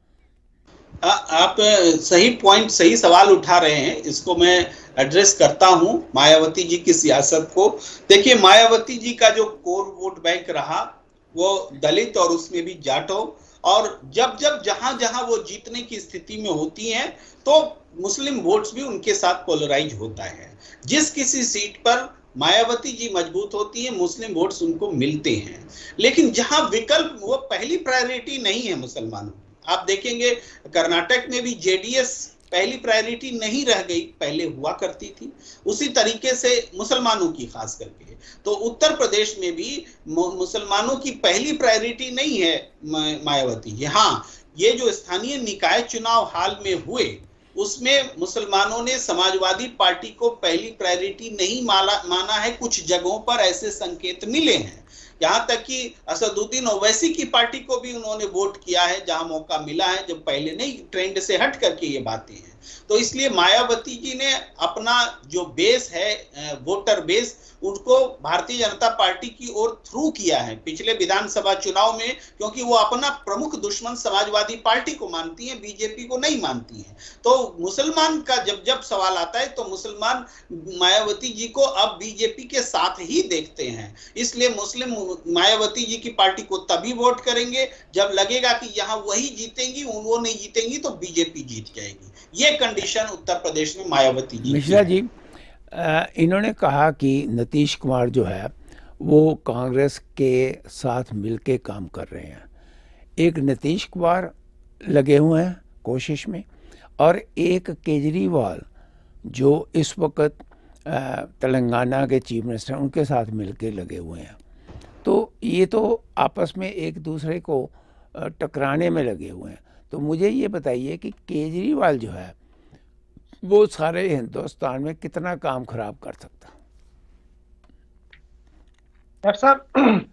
आ, आप सही पॉइंट, सही सवाल उठा रहे हैं, इसको मैं एड्रेस करता हूं मायावती जी की सियासत को। देखिए, मायावती जी का जो कोर वोट बैंक रहा वो दलित और उसमें भी जाटो, और जब जब जहां जहां वो जीतने की स्थिति में होती हैं तो मुस्लिम वोट्स भी उनके साथ पोलराइज होता है। जिस किसी सीट पर मायावती जी मजबूत होती है मुस्लिम वोट्स उनको मिलते हैं, लेकिन जहां विकल्प, वो पहली प्रायोरिटी नहीं है मुसलमानों। आप देखेंगे कर्नाटक में भी जेडीएस पहली प्रायोरिटी नहीं रह गई, पहले हुआ करती थी। उसी तरीके से मुसलमानों की खास करके, तो उत्तर प्रदेश में भी मुसलमानों की पहली प्रायोरिटी नहीं है मायावती जी। हाँ, ये जो स्थानीय निकाय चुनाव हाल में हुए उसमें मुसलमानों ने समाजवादी पार्टी को पहली प्रायोरिटी नहीं माना माना है। कुछ जगहों पर ऐसे संकेत मिले हैं, यहाँ तक कि असदुद्दीन ओवैसी की पार्टी को भी उन्होंने वोट किया है जहां मौका मिला है, जब पहले नहीं, ट्रेंड से हट करके ये बातें हैं। तो इसलिए मायावती जी ने अपना जो बेस है, वोटर बेस, उनको भारतीय जनता पार्टी की ओर थ्रू किया है पिछले विधानसभा चुनाव में, क्योंकि वो अपना प्रमुख दुश्मन समाजवादी पार्टी को मानती हैं, बीजेपी को नहीं मानती हैं। तो मुसलमान का जब जब सवाल आता है तो मुसलमान मायावती जी को अब बीजेपी के साथ ही देखते हैं। इसलिए मुस्लिम मायावती जी की पार्टी को तभी वोट करेंगे जब लगेगा कि यहाँ वही जीतेंगी, वो नहीं जीतेंगी तो बीजेपी जीत जाएगी। ये कंडीशन उत्तर प्रदेश में मायावती जी। मिश्रा जी, इन्होंने कहा कि नीतीश कुमार जो है वो कांग्रेस के साथ मिलके काम कर रहे हैं। एक नीतीश कुमार लगे हुए हैं कोशिश में, और एक केजरीवाल जो इस वक्त तेलंगाना के चीफ मिनिस्टर, उनके साथ मिलके लगे हुए हैं। तो ये तो आपस में एक दूसरे को टकराने में लगे हुए हैं। तो मुझे ये बताइए कि केजरीवाल जो है वो सारे हिंदुस्तान में कितना काम खराब कर सकता? डॉक्टर साहब,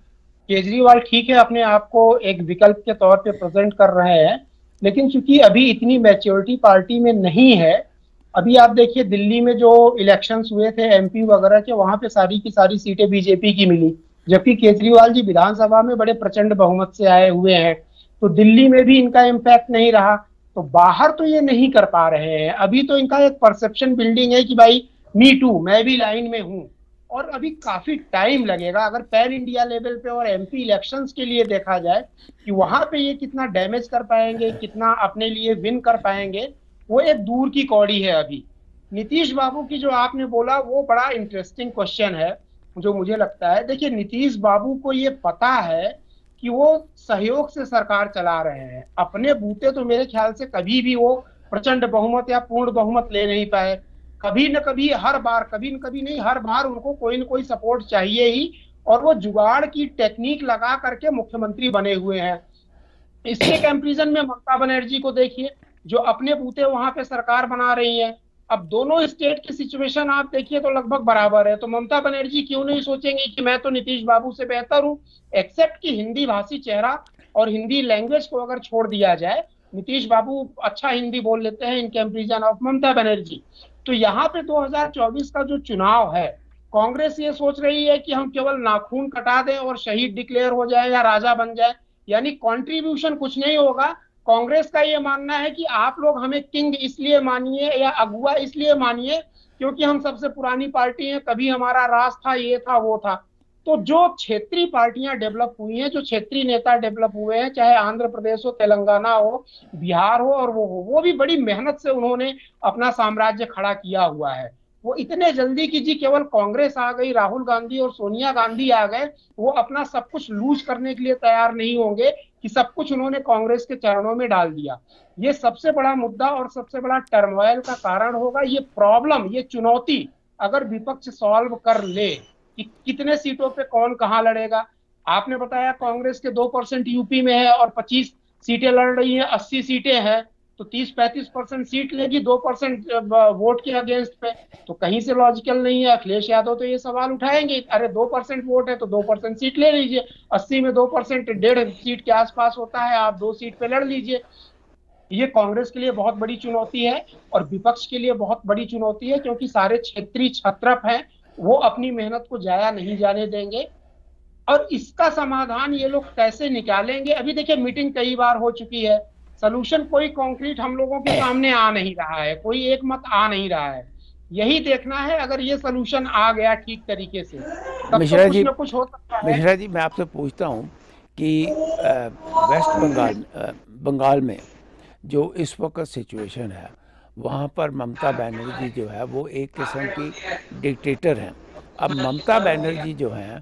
केजरीवाल ठीक है, अपने आप को एक विकल्प के तौर पे प्रेजेंट कर रहे हैं, लेकिन चूंकि अभी इतनी मैच्योरिटी पार्टी में नहीं है। अभी आप देखिए दिल्ली में जो इलेक्शंस हुए थे एमपी वगैरह के, वहां पे सारी की सारी सीटें बीजेपी की मिली, जबकि केजरीवाल जी विधानसभा में बड़े प्रचंड बहुमत से आए हुए हैं। तो दिल्ली में भी इनका इम्पैक्ट नहीं रहा, तो बाहर तो ये नहीं कर पा रहे हैं। अभी तो इनका एक परसेप्शन बिल्डिंग है कि भाई मी टू, मैं भी लाइन में हूं, और अभी काफी टाइम लगेगा। अगर पैन इंडिया लेवल पे और एमपी इलेक्शंस के लिए देखा जाए कि वहां पे ये कितना डैमेज कर पाएंगे, कितना अपने लिए विन कर पाएंगे, वो एक दूर की कौड़ी है। अभी नीतीश बाबू की जो आपने बोला वो बड़ा इंटरेस्टिंग क्वेश्चन है जो मुझे लगता है। देखिए, नीतीश बाबू को ये पता है कि वो सहयोग से सरकार चला रहे हैं, अपने बूते तो मेरे ख्याल से कभी भी वो प्रचंड बहुमत या पूर्ण बहुमत ले नहीं पाए। कभी न कभी, हर बार, कभी न कभी नहीं, हर बार उनको कोई न कोई सपोर्ट चाहिए ही, और वो जुगाड़ की टेक्निक लगा करके मुख्यमंत्री बने हुए हैं। इसके कंपैरिजन में ममता बनर्जी को देखिए, जो अपने बूते वहां पे सरकार बना रही है। अब दोनों स्टेट की सिचुएशन आप देखिए तो लगभग बराबर है, तो ममता बनर्जी क्यों नहीं सोचेंगी कि मैं तो नीतीश बाबू से बेहतर हूं, एक्सेप्ट कि हिंदी भाषी चेहरा और हिंदी लैंग्वेज को अगर छोड़ दिया जाए, नीतीश बाबू अच्छा हिंदी बोल लेते हैं in comparison of Mamata Banerjee. तो यहाँ पे दो हज़ार चौबीस का जो चुनाव है, कांग्रेस ये सोच रही है कि हम केवल नाखून कटा दें और शहीद डिक्लेयर हो जाए या राजा बन जाए, यानी कॉन्ट्रीब्यूशन कुछ नहीं होगा। कांग्रेस का ये मानना है कि आप लोग हमें किंग इसलिए मानिए या अगुआ इसलिए मानिए क्योंकि हम सबसे पुरानी पार्टी हैं, कभी हमारा राज था, ये था, वो था। तो जो क्षेत्रीय पार्टियां डेवलप हुई हैं, जो क्षेत्रीय नेता डेवलप हुए हैं, चाहे आंध्र प्रदेश हो, तेलंगाना हो, बिहार हो, और वो हो, वो भी बड़ी मेहनत से उन्होंने अपना साम्राज्य खड़ा किया हुआ है। वो इतने जल्दी की जी केवल कांग्रेस आ गई, राहुल गांधी और सोनिया गांधी आ गए, वो अपना सब कुछ लूज करने के लिए तैयार नहीं होंगे कि सब कुछ उन्होंने कांग्रेस के चरणों में डाल दिया। ये सबसे बड़ा मुद्दा और सबसे बड़ा टर्मोइल का कारण होगा। ये प्रॉब्लम, ये चुनौती अगर विपक्ष सॉल्व कर ले कि कितने सीटों पे कौन कहां लड़ेगा। आपने बताया कांग्रेस के दो परसेंट यूपी में है और पच्चीस सीटें लड़ रही है, अस्सी सीटें हैं, तो तीस पैंतीस परसेंट सीट लेगी दो परसेंट वोट के अगेंस्ट पे, तो कहीं से लॉजिकल नहीं है। अखिलेश यादव तो ये सवाल उठाएंगे, अरे दो परसेंट वोट है तो दो परसेंट सीट ले लीजिए, अस्सी में दो परसेंट डेढ़ सीट के आसपास होता है, आप दो सीट पे लड़ लीजिए। ये कांग्रेस के लिए बहुत बड़ी चुनौती है और विपक्ष के लिए बहुत बड़ी चुनौती है, क्योंकि सारे क्षेत्रीय छत्रप हैं, वो अपनी मेहनत को जाया नहीं जाने देंगे। और इसका समाधान ये लोग कैसे निकालेंगे, अभी देखिए मीटिंग कई बार हो चुकी है, सलूशन कोई कॉन्क्रीट हम लोगों के सामने आ नहीं रहा है, कोई एक मत आ नहीं रहा है। यही देखना है, अगर ये सलूशन आ गया ठीक तरीके से तब मिश्रा तो जी, कुछ न कुछ हो सकता है। मिश्रा जी, मैं आपसे पूछता हूँ कि वेस्ट बंगाल बंगाल में जो इस वक्त सिचुएशन है, वहाँ पर ममता बनर्जी जो है वो एक किस्म की डिक्टेटर हैं। अब ममता बनर्जी जो है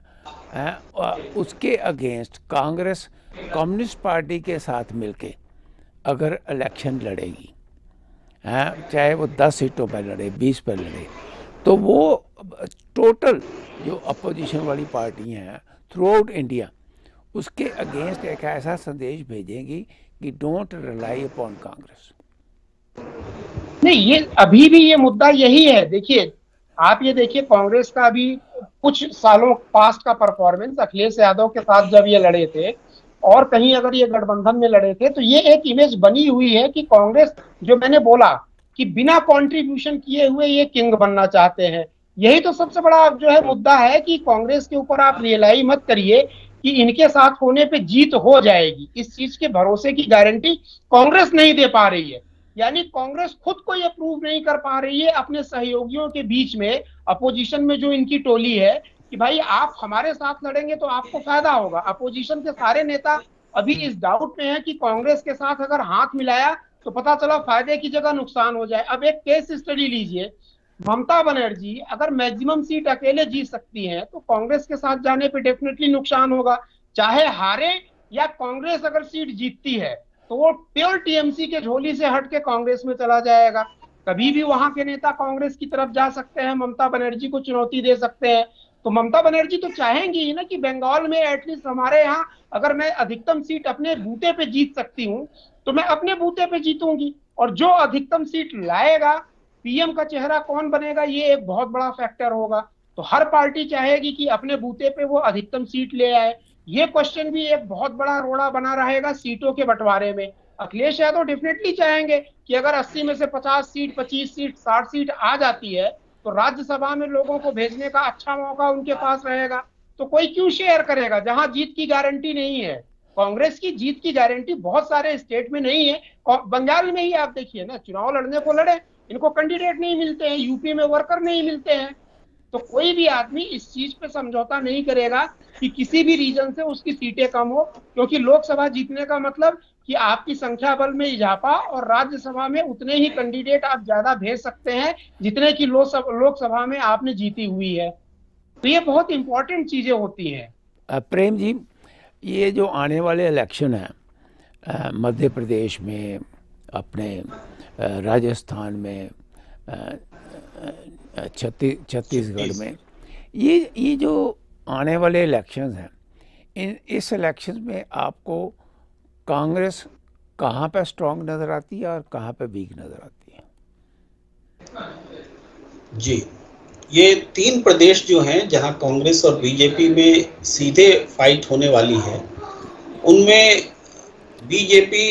उसके अगेंस्ट कांग्रेस कम्युनिस्ट पार्टी के साथ मिलके अगर इलेक्शन लड़ेगी हैं, चाहे वो दस सीटों पर लड़े, बीस पर लड़े, तो वो टोटल जो अपोजिशन वाली पार्टियां हैं थ्रू आउट इंडिया उसके अगेंस्ट एक ऐसा संदेश भेजेंगी कि डोंट रिलाई अपॉन कांग्रेस। नहीं, ये अभी भी ये मुद्दा यही है। देखिए, आप ये देखिए कांग्रेस का अभी कुछ सालों पास्ट का परफॉर्मेंस, अखिलेश यादव के साथ जब ये लड़े थे और कहीं अगर ये गठबंधन में लड़े थे, तो ये एक इमेज बनी हुई है कि कांग्रेस, जो मैंने बोला कि बिना कंट्रीब्यूशन किए हुए ये किंग बनना चाहते हैं। यही तो सबसे बड़ा जो है मुद्दा है कि कांग्रेस के ऊपर आप रियलाई मत करिए कि इनके साथ होने पे जीत हो जाएगी। इस चीज के भरोसे की गारंटी कांग्रेस नहीं दे पा रही है। यानी कांग्रेस खुद को ये प्रूव नहीं कर पा रही है अपने सहयोगियों के बीच में, अपोजिशन में जो इनकी टोली है, कि भाई आप हमारे साथ लड़ेंगे तो आपको फायदा होगा। अपोजिशन के सारे नेता अभी इस डाउट में है कि कांग्रेस के साथ अगर हाथ मिलाया तो पता चला फायदे की जगह नुकसान हो जाए। अब एक केस स्टडी लीजिए, ममता बनर्जी अगर मैक्सिमम सीट अकेले जीत सकती हैं तो कांग्रेस के साथ जाने पे डेफिनेटली नुकसान होगा। चाहे हारे या कांग्रेस अगर सीट जीतती है तो वो प्योर टीएमसी के झोली से हट के कांग्रेस में चला जाएगा। कभी भी वहां के नेता कांग्रेस की तरफ जा सकते हैं, ममता बनर्जी को चुनौती दे सकते हैं। तो ममता बनर्जी तो चाहेंगी ही ना कि बंगाल में एटलीस्ट हमारे यहाँ अगर मैं अधिकतम सीट अपने बूते पे जीत सकती हूँ तो मैं अपने बूते पे जीतूंगी। और जो अधिकतम सीट लाएगा, पीएम का चेहरा कौन बनेगा, ये एक बहुत बड़ा फैक्टर होगा। तो हर पार्टी चाहेगी कि अपने बूते पे वो अधिकतम सीट ले आए। ये क्वेश्चन भी एक बहुत बड़ा रोड़ा बना रहेगा सीटों के बंटवारे में। अखिलेश यादव डेफिनेटली चाहेंगे कि अगर अस्सी में से पचास सीट, पच्चीस सीट, साठ सीट आ जाती है तो राज्यसभा में लोगों को भेजने का अच्छा मौका उनके पास रहेगा। तो कोई क्यों शेयर करेगा जहां जीत की गारंटी नहीं है। कांग्रेस की जीत की गारंटी बहुत सारे स्टेट में नहीं है। बंगाल में ही आप देखिए ना, चुनाव लड़ने को लड़े, इनको कैंडिडेट नहीं मिलते हैं, यूपी में वर्कर नहीं मिलते हैं। तो कोई भी आदमी इस चीज पे समझौता नहीं करेगा कि किसी भी रीजन से उसकी सीटें कम हो, क्योंकि लोकसभा जीतने का मतलब कि आपकी संख्या बल में इजाफा, और राज्यसभा में उतने ही कैंडिडेट आप ज्यादा भेज सकते हैं जितने की लोकसभा में आपने जीती हुई है। तो ये बहुत इंपॉर्टेंट चीजें होती हैं। प्रेम जी, ये जो आने वाले इलेक्शन है मध्य प्रदेश में, अपने राजस्थान में, छत्तीस छत्तीसगढ़ में, ये ये जो आने वाले इलेक्शंस हैं, इन इस इलेक्शंस में आपको कांग्रेस कहाँ पे स्ट्रांग नज़र आती है और कहाँ पे वीक नज़र आती है? जी, ये तीन प्रदेश जो हैं जहां कांग्रेस और बीजेपी में सीधे फाइट होने वाली है, उनमें बीजेपी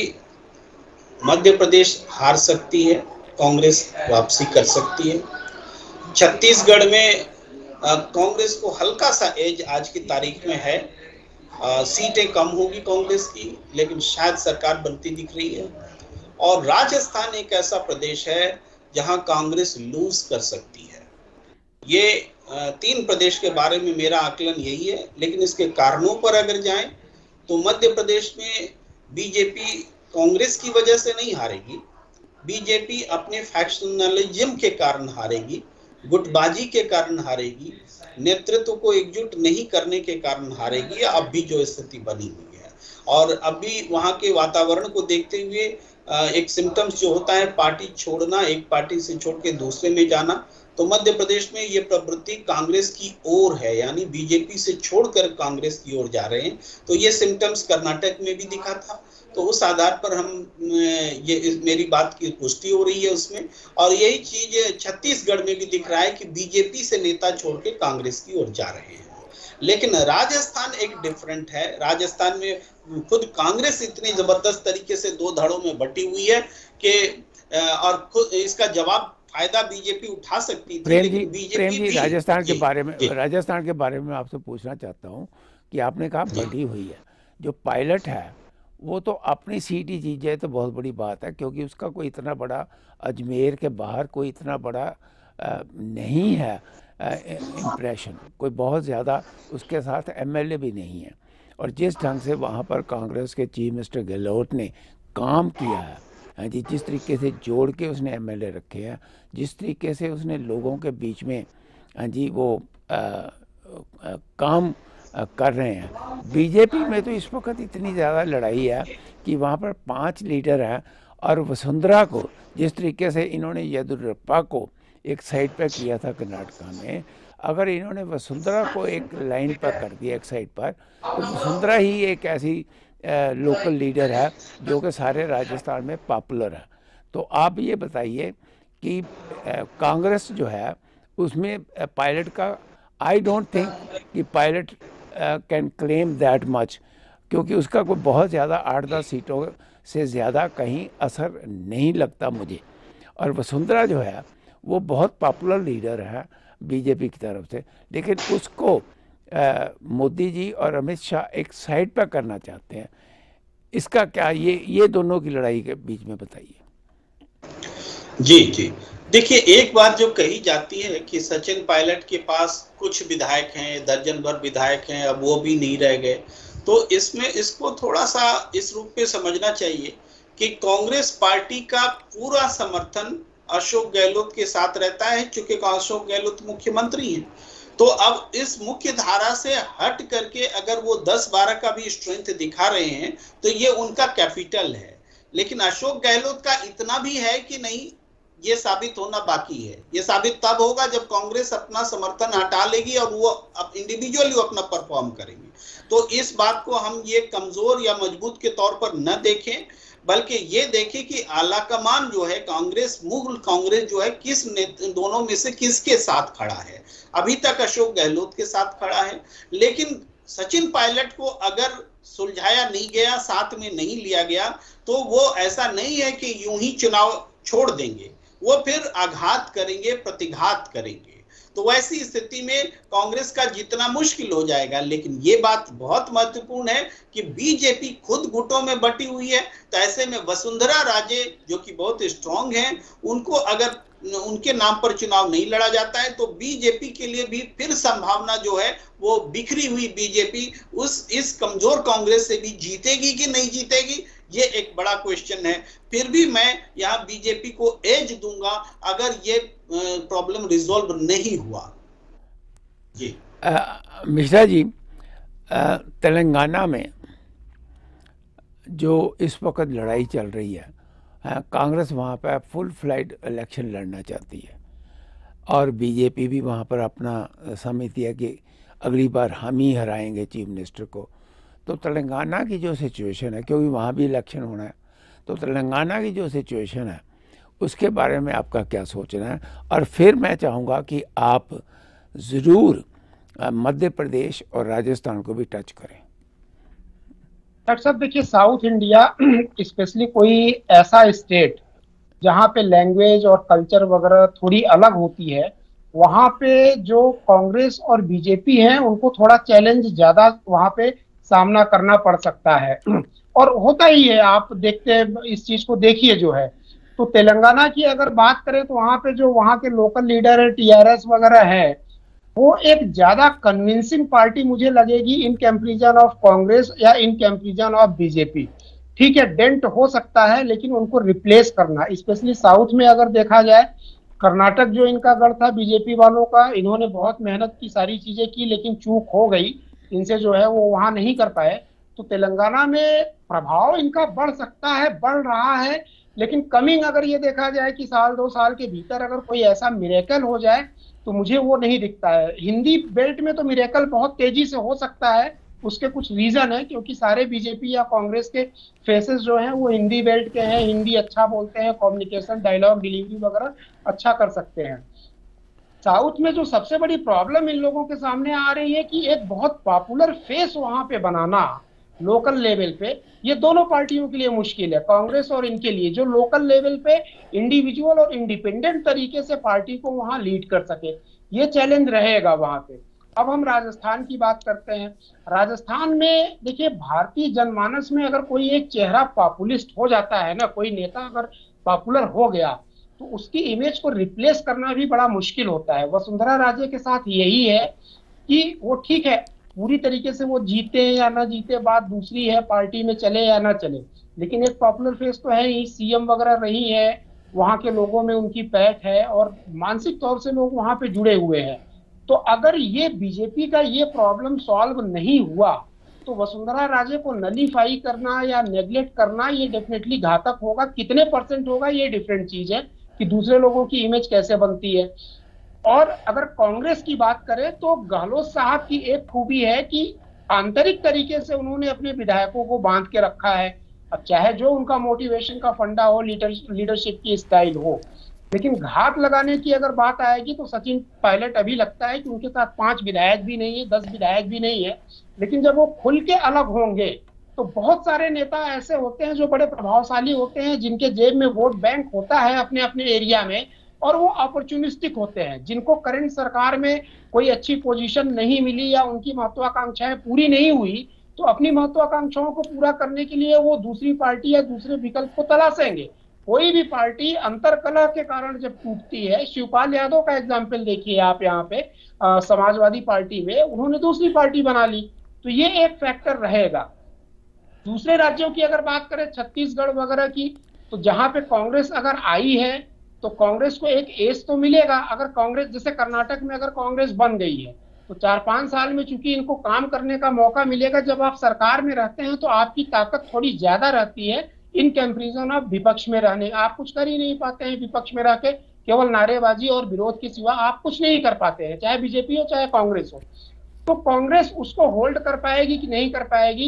मध्य प्रदेश हार सकती है, कांग्रेस वापसी कर सकती है। छत्तीसगढ़ में कांग्रेस को हल्का सा एज आज की तारीख में है, आ, सीटें कम होगी कांग्रेस की, लेकिन शायद सरकार बनती दिख रही है। और राजस्थान एक ऐसा प्रदेश है जहां कांग्रेस लूज कर सकती है। ये आ, तीन प्रदेश के बारे में मेरा आकलन यही है। लेकिन इसके कारणों पर अगर जाएं तो मध्य प्रदेश में बीजेपी कांग्रेस की वजह से नहीं हारेगी, बीजेपी अपने फैक्शनलिज्म के कारण हारेगी, गुटबाजी के कारण हारेगी, नेतृत्व को एकजुट नहीं करने के कारण हारेगी, या अब भी जो स्थिति बनी हुई है। और अभी वहां के वातावरण को देखते हुए एक सिम्टम्स जो होता है पार्टी छोड़ना, एक पार्टी से छोड़ के दूसरे में जाना, तो मध्य प्रदेश में ये प्रवृत्ति कांग्रेस की ओर है, यानी बीजेपी से छोड़कर कांग्रेस की ओर जा रहे हैं। तो ये सिम्टम्स कर्नाटक में भी दिखा था, तो उस आधार पर हम ये मेरी बात की पुष्टि हो रही है उसमें। और यही चीज छत्तीसगढ़ में भी दिख रहा है कि बीजेपी से नेता छोड़ के कांग्रेस की ओर जा रहे हैं। लेकिन राजस्थान एक डिफरेंट है। राजस्थान में खुद कांग्रेस इतनी जबरदस्त तरीके से दो धड़ों में बटी हुई है कि और खुद इसका जवाब फायदा बीजेपी उठा सकती थी। प्रेम जी, बीजेपी प्रेम जी राजस्थान के बारे में जी। राजस्थान के बारे में आपसे पूछना चाहता हूँ कि आपने कहा बटी हुई है, जो पायलट है वो तो अपनी सीट ही जीत जाए तो बहुत बड़ी बात है, क्योंकि उसका कोई इतना बड़ा अजमेर के बाहर कोई इतना बड़ा आ, नहीं है इम्प्रेशन, कोई बहुत ज़्यादा उसके साथ एमएलए भी नहीं है। और जिस ढंग से वहाँ पर कांग्रेस के चीफ मिनिस्टर गहलोत ने काम किया है, हाँ जी, जिस तरीके से जोड़ के उसने एमएलए रखे हैं, जिस तरीके से उसने लोगों के बीच में हाँ जी वो आ, आ, काम आ, कर रहे हैं। बीजेपी में तो इस वक्त इतनी ज़्यादा लड़ाई है कि वहाँ पर पांच लीडर हैं और वसुंधरा को जिस तरीके से इन्होंने येदियुरप्पा को एक साइड पर किया था कर्नाटका में, अगर इन्होंने वसुंधरा को एक लाइन पर कर दिया एक साइड पर, तो वसुंधरा ही एक ऐसी लोकल लीडर है जो कि सारे राजस्थान में पॉपुलर है। तो आप ये बताइए कि कांग्रेस जो है उसमें पायलट का, आई डोंट थिंक कि Pilot can claim that much, क्योंकि उसका कोई बहुत ज़्यादा आठ दस सीटों से ज़्यादा कहीं असर नहीं लगता मुझे। और वसुंधरा जो है वो बहुत पॉपुलर लीडर है बीजेपी की तरफ से, लेकिन उसको आ, मोदी जी और अमित शाह एक साइड पर करना चाहते हैं। इसका क्या, ये ये दोनों की लड़ाई के बीच में बताइए। जी जी देखिए, एक बात जो कही जाती है कि सचिन पायलट के पास कुछ विधायक हैं, दर्जन भर विधायक हैं, अब वो भी नहीं रह गए, तो इसमें इसको थोड़ा सा इस रूप में समझना चाहिए कि कांग्रेस पार्टी का पूरा समर्थन अशोक गहलोत के साथ रहता है, क्योंकि अशोक गहलोत मुख्यमंत्री हैं। तो अब इस मुख्य धारा से हट करके अगर वो दस बारह का भी स्ट्रेंथ दिखा रहे हैं तो ये उनका कैपिटल है। लेकिन अशोक गहलोत का इतना भी है कि नहीं, ये साबित होना बाकी है। ये साबित तब होगा जब कांग्रेस अपना समर्थन हटा लेगी और वो अब इंडिविजुअली अपना परफॉर्म करेंगे। तो इस बात को हम ये कमजोर या मजबूत के तौर पर न देखें, बल्कि ये देखें कि आला कमान जो है कांग्रेस, मूल कांग्रेस जो है, किस दोनों में से किसके साथ खड़ा है। अभी तक अशोक गहलोत के साथ खड़ा है, लेकिन सचिन पायलट को अगर सुलझाया नहीं गया, साथ में नहीं लिया गया, तो वो ऐसा नहीं है कि यूं ही चुनाव छोड़ देंगे, वो फिर आघात करेंगे, प्रतिघात करेंगे। तो वैसी स्थिति में कांग्रेस का जीतना मुश्किल हो जाएगा। लेकिन ये बात बहुत महत्वपूर्ण है कि बीजेपी खुद गुटों में बटी हुई है, तो ऐसे में वसुंधरा राजे जो कि बहुत स्ट्रांग हैं, उनको अगर उनके नाम पर चुनाव नहीं लड़ा जाता है तो बीजेपी के लिए भी फिर संभावना जो है वो बिखरी हुई बीजेपी उस इस कमजोर कांग्रेस से भी जीतेगी कि नहीं जीतेगी, ये एक बड़ा क्वेश्चन है। फिर भी मैं यहाँ बीजेपी को एज दूंगा अगर ये प्रॉब्लम रिजॉल्व नहीं हुआ। जी मिश्रा जी, आ, तेलंगाना में जो इस वक्त लड़ाई चल रही है, कांग्रेस वहाँ पर फुल फ्लाइट इलेक्शन लड़ना चाहती है और बीजेपी भी वहाँ पर अपना समिति है कि अगली बार हम ही हराएंगे चीफ मिनिस्टर को। तो तेलंगाना की जो सिचुएशन है, क्योंकि वहाँ भी इलेक्शन होना है, तो तेलंगाना की जो सिचुएशन है उसके बारे में आपका क्या सोचना है? और फिर मैं चाहूँगा कि आप ज़रूर मध्य प्रदेश और राजस्थान को भी टच करें। डॉक्टर साहब देखिए, साउथ इंडिया स्पेशली कोई ऐसा स्टेट जहाँ पे लैंग्वेज और कल्चर वगैरह थोड़ी अलग होती है, वहाँ पे जो कांग्रेस और बीजेपी हैं उनको थोड़ा चैलेंज ज़्यादा वहाँ पे सामना करना पड़ सकता है, और होता ही है। आप देखते हैं, इस चीज को देखिए जो है। तो तेलंगाना की अगर बात करें तो वहाँ पे जो वहाँ के लोकल लीडर है, टीआरएस वगैरह है, वो एक ज्यादा कन्विंसिंग पार्टी मुझे लगेगी इन कंपैरिजन ऑफ कांग्रेस या इन कंपैरिजन ऑफ बीजेपी। ठीक है, डेंट हो सकता है, लेकिन उनको रिप्लेस करना, स्पेशली साउथ में अगर देखा जाए, कर्नाटक जो इनका गढ़ था बीजेपी वालों का, इन्होंने बहुत मेहनत की, सारी चीजें की, लेकिन चूक हो गई इनसे जो है, वो वहां नहीं कर पाए। तो तेलंगाना में प्रभाव इनका बढ़ सकता है, बढ़ रहा है, लेकिन कमिंग अगर ये देखा जाए कि साल दो साल के भीतर अगर कोई ऐसा मिरेकल हो जाए तो मुझे वो नहीं दिखता है। हिंदी बेल्ट में तो मिरेकल बहुत तेजी से हो सकता है, उसके कुछ रीजन है, क्योंकि सारे बीजेपी या कांग्रेस के फेसेस जो हैं वो हिंदी बेल्ट के हैं, हिंदी अच्छा बोलते हैं, कम्युनिकेशन, डायलॉग डिलीवरी वगैरह अच्छा कर सकते हैं। साउथ में जो सबसे बड़ी प्रॉब्लम इन लोगों के सामने आ रही है कि एक बहुत पॉपुलर फेस वहां पे बनाना लोकल लेवल पे, ये दोनों पार्टियों के लिए मुश्किल है, कांग्रेस और इनके लिए, जो लोकल लेवल पे इंडिविजुअल और इंडिपेंडेंट तरीके से पार्टी को वहां लीड कर सके, ये चैलेंज रहेगा वहां पे। अब हम राजस्थान की बात करते हैं। राजस्थान में देखिए, भारतीय जनमानस में अगर कोई एक चेहरा पॉपुलिस्ट हो जाता है ना, कोई नेता अगर पॉपुलर हो गया, तो उसकी इमेज को रिप्लेस करना भी बड़ा मुश्किल होता है। वसुंधरा राजे के साथ यही है कि वो ठीक है, पूरी तरीके से वो जीते या ना जीते बात दूसरी है, पार्टी में चले या ना चले, लेकिन एक पॉपुलर फेस तो है ही, सीएम वगैरह रही है, वहां के लोगों में उनकी पैठ है और मानसिक तौर से लोग वहां पे जुड़े हुए हैं। तो अगर ये बीजेपी का ये प्रॉब्लम सॉल्व नहीं हुआ तो वसुंधरा राजे को नलीफाई करना या नेग्लेक्ट करना ये डेफिनेटली घातक होगा। कितने परसेंट होगा ये डिफरेंट चीज है कि दूसरे लोगों की इमेज कैसे बनती है। और अगर कांग्रेस की बात करें तो गहलोत साहब की एक खूबी है कि आंतरिक तरीके से उन्होंने अपने विधायकों को बांध के रखा है। अब चाहे जो उनका मोटिवेशन का फंडा हो, लीडर लीडरशिप की स्टाइल हो, लेकिन घात लगाने की अगर बात आएगी तो सचिन पायलट अभी लगता है कि उनके साथ पांच विधायक भी नहीं है, दस विधायक भी नहीं है, लेकिन जब वो खुल के अलग होंगे तो बहुत सारे नेता ऐसे होते हैं जो बड़े प्रभावशाली होते हैं, जिनके जेब में वोट बैंक होता है अपने अपने एरिया में, और वो अपॉर्चुनिस्टिक होते हैं, जिनको करंट सरकार में कोई अच्छी पोजीशन नहीं मिली या उनकी महत्वाकांक्षाएं पूरी नहीं हुई, तो अपनी महत्वाकांक्षाओं को पूरा करने के लिए वो दूसरी पार्टी या दूसरे विकल्प को तलाशेंगे। कोई भी पार्टी अंतरकलह के कारण जब टूटती है, शिवपाल यादव का एग्जाम्पल देखिए आप यहाँ पे, आ, समाजवादी पार्टी में उन्होंने दूसरी पार्टी बना ली, तो ये एक फैक्टर रहेगा। दूसरे राज्यों की अगर बात करें, छत्तीसगढ़ वगैरह की, तो जहां पे कांग्रेस अगर आई है तो कांग्रेस को एक एज तो मिलेगा। अगर कांग्रेस, जैसे कर्नाटक में अगर कांग्रेस बन गई है तो चार पांच साल में चूंकि इनको काम करने का मौका मिलेगा। जब आप सरकार में रहते हैं तो आपकी ताकत थोड़ी ज्यादा रहती है इन कंपेरिजन ऑफ विपक्ष में रहने। आप कुछ कर ही नहीं पाते हैं विपक्ष में रह के, केवल नारेबाजी और विरोध के सिवा आप कुछ नहीं कर पाते हैं, चाहे बीजेपी हो चाहे कांग्रेस हो। तो कांग्रेस उसको होल्ड कर पाएगी कि नहीं कर पाएगी।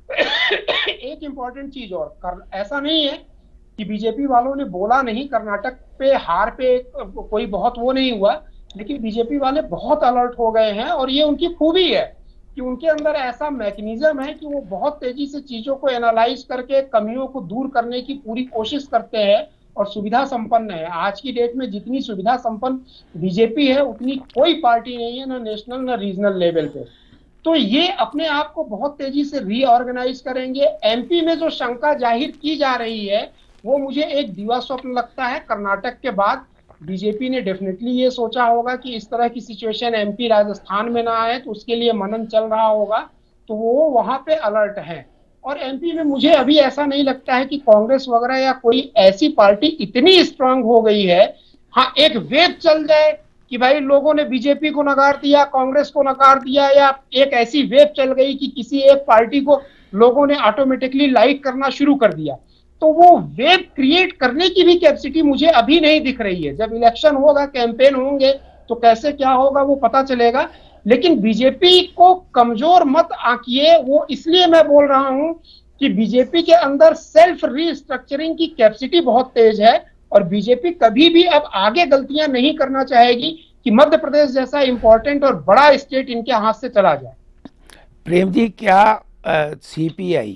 एक इंपॉर्टेंट चीज और कर, ऐसा नहीं है कि बीजेपी वालों ने बोला नहीं, कर्नाटक पे हार पे कोई बहुत वो नहीं हुआ, लेकिन बीजेपी वाले बहुत अलर्ट हो गए हैं और ये उनकी खूबी है कि उनके अंदर ऐसा मैकेनिज्म है कि वो बहुत तेजी से चीजों को एनालाइज करके कमियों को दूर करने की पूरी कोशिश करते हैं और सुविधा संपन्न है। आज की डेट में जितनी सुविधा संपन्न बीजेपी है उतनी कोई पार्टी नहीं है, ना नेशनल ना रीजनल लेवल पे। तो ये अपने आप को बहुत तेजी से रीऑर्गेनाइज करेंगे। एमपी में जो शंका जाहिर की जा रही है वो मुझे एक दिवा स्वप्न लगता है। कर्नाटक के बाद बीजेपी ने डेफिनेटली ये सोचा होगा कि इस तरह की सिचुएशन एमपी राजस्थान में ना आए, तो उसके लिए मनन चल रहा होगा, तो वो वहां पे अलर्ट है। और एमपी में मुझे अभी ऐसा नहीं लगता है कि कांग्रेस वगैरह या कोई ऐसी पार्टी इतनी स्ट्रांग हो गई है। हाँ, एक वेव चल जाए कि भाई लोगों ने बीजेपी को नकार दिया, कांग्रेस को नकार दिया, या एक ऐसी वेव चल गई कि किसी एक पार्टी को लोगों ने ऑटोमेटिकली लाइक करना शुरू कर दिया, तो वो वेव क्रिएट करने की भी कैपेसिटी मुझे अभी नहीं दिख रही है। जब इलेक्शन होगा, कैंपेन होंगे, तो कैसे क्या होगा वो पता चलेगा। लेकिन बीजेपी को कमजोर मत आंकिए। वो इसलिए मैं बोल रहा हूं कि बीजेपी के अंदर सेल्फ रीस्ट्रक्चरिंग की कैपेसिटी बहुत तेज है और बीजेपी कभी भी अब आगे गलतियां नहीं करना चाहेगी कि मध्य प्रदेश जैसा इंपॉर्टेंट और बड़ा स्टेट इनके हाथ से चला जाए। प्रेम जी, क्या सीपीआई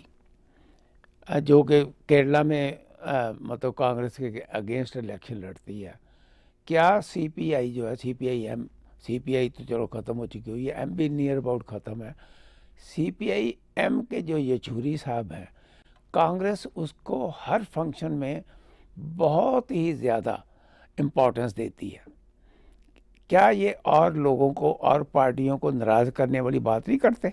जो कि केरला में मतलब कांग्रेस के अगेंस्ट इलेक्शन लड़ती है, क्या सीपीआई जो है, सीपीआई एम, सीपीआई तो चलो ख़त्म हो चुकी हुई है, एम भी नियर अबाउट ख़त्म है, सीपीआई एम के जो येचुरी साहब हैं, कांग्रेस उसको हर फंक्शन में बहुत ही ज़्यादा इम्पोर्टेंस देती है। क्या ये और लोगों को और पार्टियों को नाराज़ करने वाली बात नहीं करते?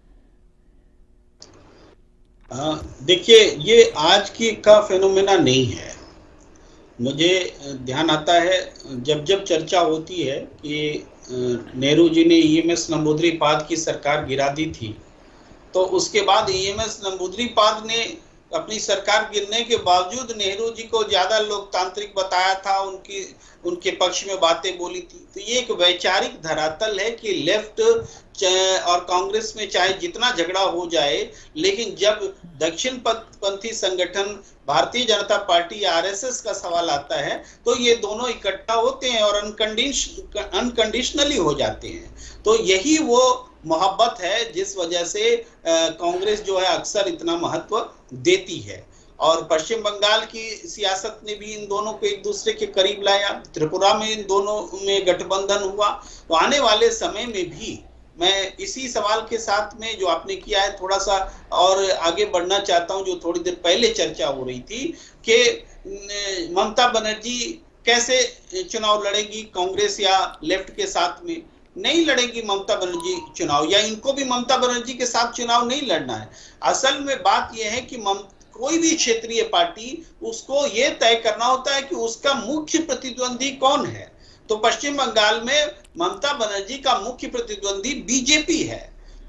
देखिए, ये आज की का फेनोमेना नहीं है। मुझे ध्यान आता है जब जब चर्चा होती है कि नेहरू जी ने ईएमएस नंबूदरीपाद की सरकार गिरा दी थी, तो उसके बाद ईएमएस नंबूदरीपाद ने अपनी सरकार गिरने के बावजूद नेहरू जी को ज्यादा लोकतांत्रिक बताया था, उनकी उनके पक्ष में बातें बोली थी। तो ये एक वैचारिक धरातल है कि लेफ्ट और कांग्रेस में चाहे जितना झगड़ा हो जाए, लेकिन जब दक्षिण पंथी संगठन भारतीय जनता पार्टी आरएसएस का सवाल आता है तो ये दोनों इकट्ठा होते हैं और अनकंडीशनली हो जाते हैं। तो यही वो मोहब्बत है जिस वजह से कांग्रेस जो है अक्सर इतना महत्व देती है। और पश्चिम बंगाल की सियासत ने भी इन दोनों को एक दूसरे के करीब लाया। त्रिपुरा में इन दोनों में गठबंधन हुआ। तो आने वाले समय में भी मैं इसी सवाल के साथ में जो आपने किया है थोड़ा सा और आगे बढ़ना चाहता हूं, जो थोड़ी देर पहले चर्चा हो रही थी कि ममता बनर्जी कैसे चुनाव लड़ेगी कांग्रेस या लेफ्ट के साथ में। नहीं लड़ेगी ममता बनर्जी चुनाव, या इनको भी ममता बनर्जी के साथ चुनाव नहीं लड़ना है। असल में बात यह है कि कोई भी क्षेत्रीय पार्टी उसको ये तय करना होता है कि उसका मुख्य प्रतिद्वंदी कौन है। तो पश्चिम बंगाल में ममता बनर्जी का मुख्य प्रतिद्वंदी बीजेपी है।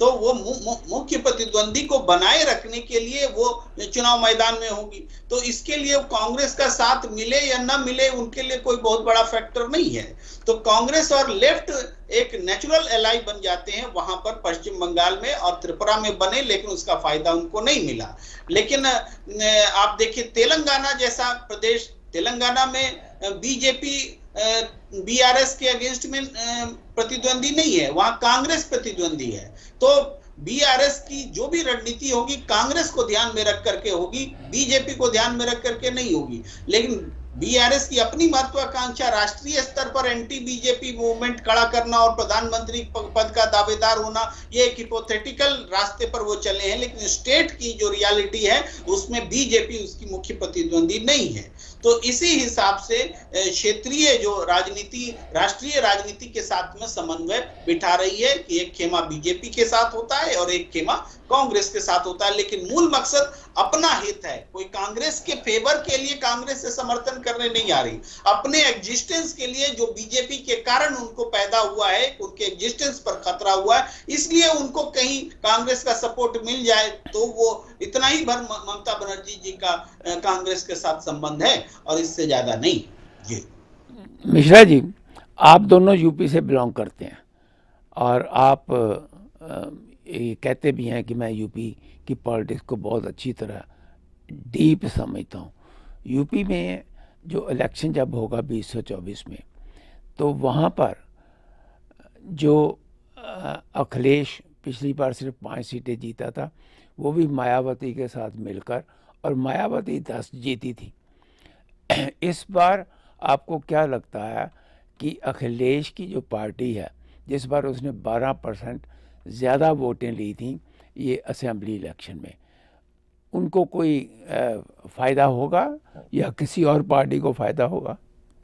तो वो मुख्य प्रतिद्वंदी को बनाए रखने के लिए वो चुनाव मैदान में होगी। तो इसके लिए कांग्रेस का साथ मिले या ना मिले उनके लिए कोई बहुत बड़ा फैक्टर नहीं है। तो कांग्रेस और लेफ्ट एक नेचुरल एलाई बन जाते हैं वहां पर, पश्चिम बंगाल में और त्रिपुरा में बने, लेकिन उसका फायदा उनको नहीं मिला। लेकिन आप देखिए तेलंगाना जैसा प्रदेश, तेलंगाना में बीजेपी बीआरएस के अगेंस्ट में प्रतिद्वंदी नहीं है, वहां कांग्रेस प्रतिद्वंदी है। तो बीआरएस की जो भी रणनीति होगी कांग्रेस को ध्यान में रख करके होगी, बीजेपी को ध्यान में रख करके नहीं होगी। लेकिन बीआरएस की अपनी महत्वाकांक्षा राष्ट्रीय स्तर पर एंटी बीजेपी मूवमेंट खड़ा करना और प्रधानमंत्री पद का दावेदार होना, ये एक हिपोथेटिकल रास्ते पर वो चले हैं। लेकिन स्टेट की जो रियलिटी है उसमें बीजेपी उसकी मुख्य प्रतिद्वंदी नहीं है। तो इसी हिसाब से क्षेत्रीय जो राजनीति राष्ट्रीय राजनीति के साथ में समन्वय बिठा रही है कि एक खेमा बीजेपी के साथ होता है और एक खेमा कांग्रेस के साथ होता है, लेकिन मूल मकसद अपना हित है। कोई कांग्रेस के फेवर के लिए कांग्रेस से समर्थन करने नहीं आ रही, अपने एग्जिस्टेंस के लिए जो बीजेपी के कारण उनको पैदा हुआ है, उनके एग्जिस्टेंस पर खतरा हुआ है, इसलिए उनको कहीं कांग्रेस का सपोर्ट मिल जाए तो वो इतना ही भर ममता बनर्जी जी का कांग्रेस के साथ संबंध है और इससे ज्यादा नहीं। जी मिश्रा जी, आप दोनों यूपी से बिलोंग करते हैं और आप ये कहते भी हैं कि मैं यूपी की पॉलिटिक्स को बहुत अच्छी तरह डीप समझता हूँ। यूपी में जो इलेक्शन जब होगा बीस सौ चौबीस में, तो वहाँ पर जो अखिलेश पिछली बार सिर्फ पाँच सीटें जीता था, वो भी मायावती के साथ मिलकर, और मायावती दस जीती थी। इस बार आपको क्या लगता है कि अखिलेश की जो पार्टी है, जिस बार उसने बारह परसेंट ज़्यादा वोटें ली थी ये असेंबली इलेक्शन में, उनको कोई फ़ायदा होगा या किसी और पार्टी को फ़ायदा होगा?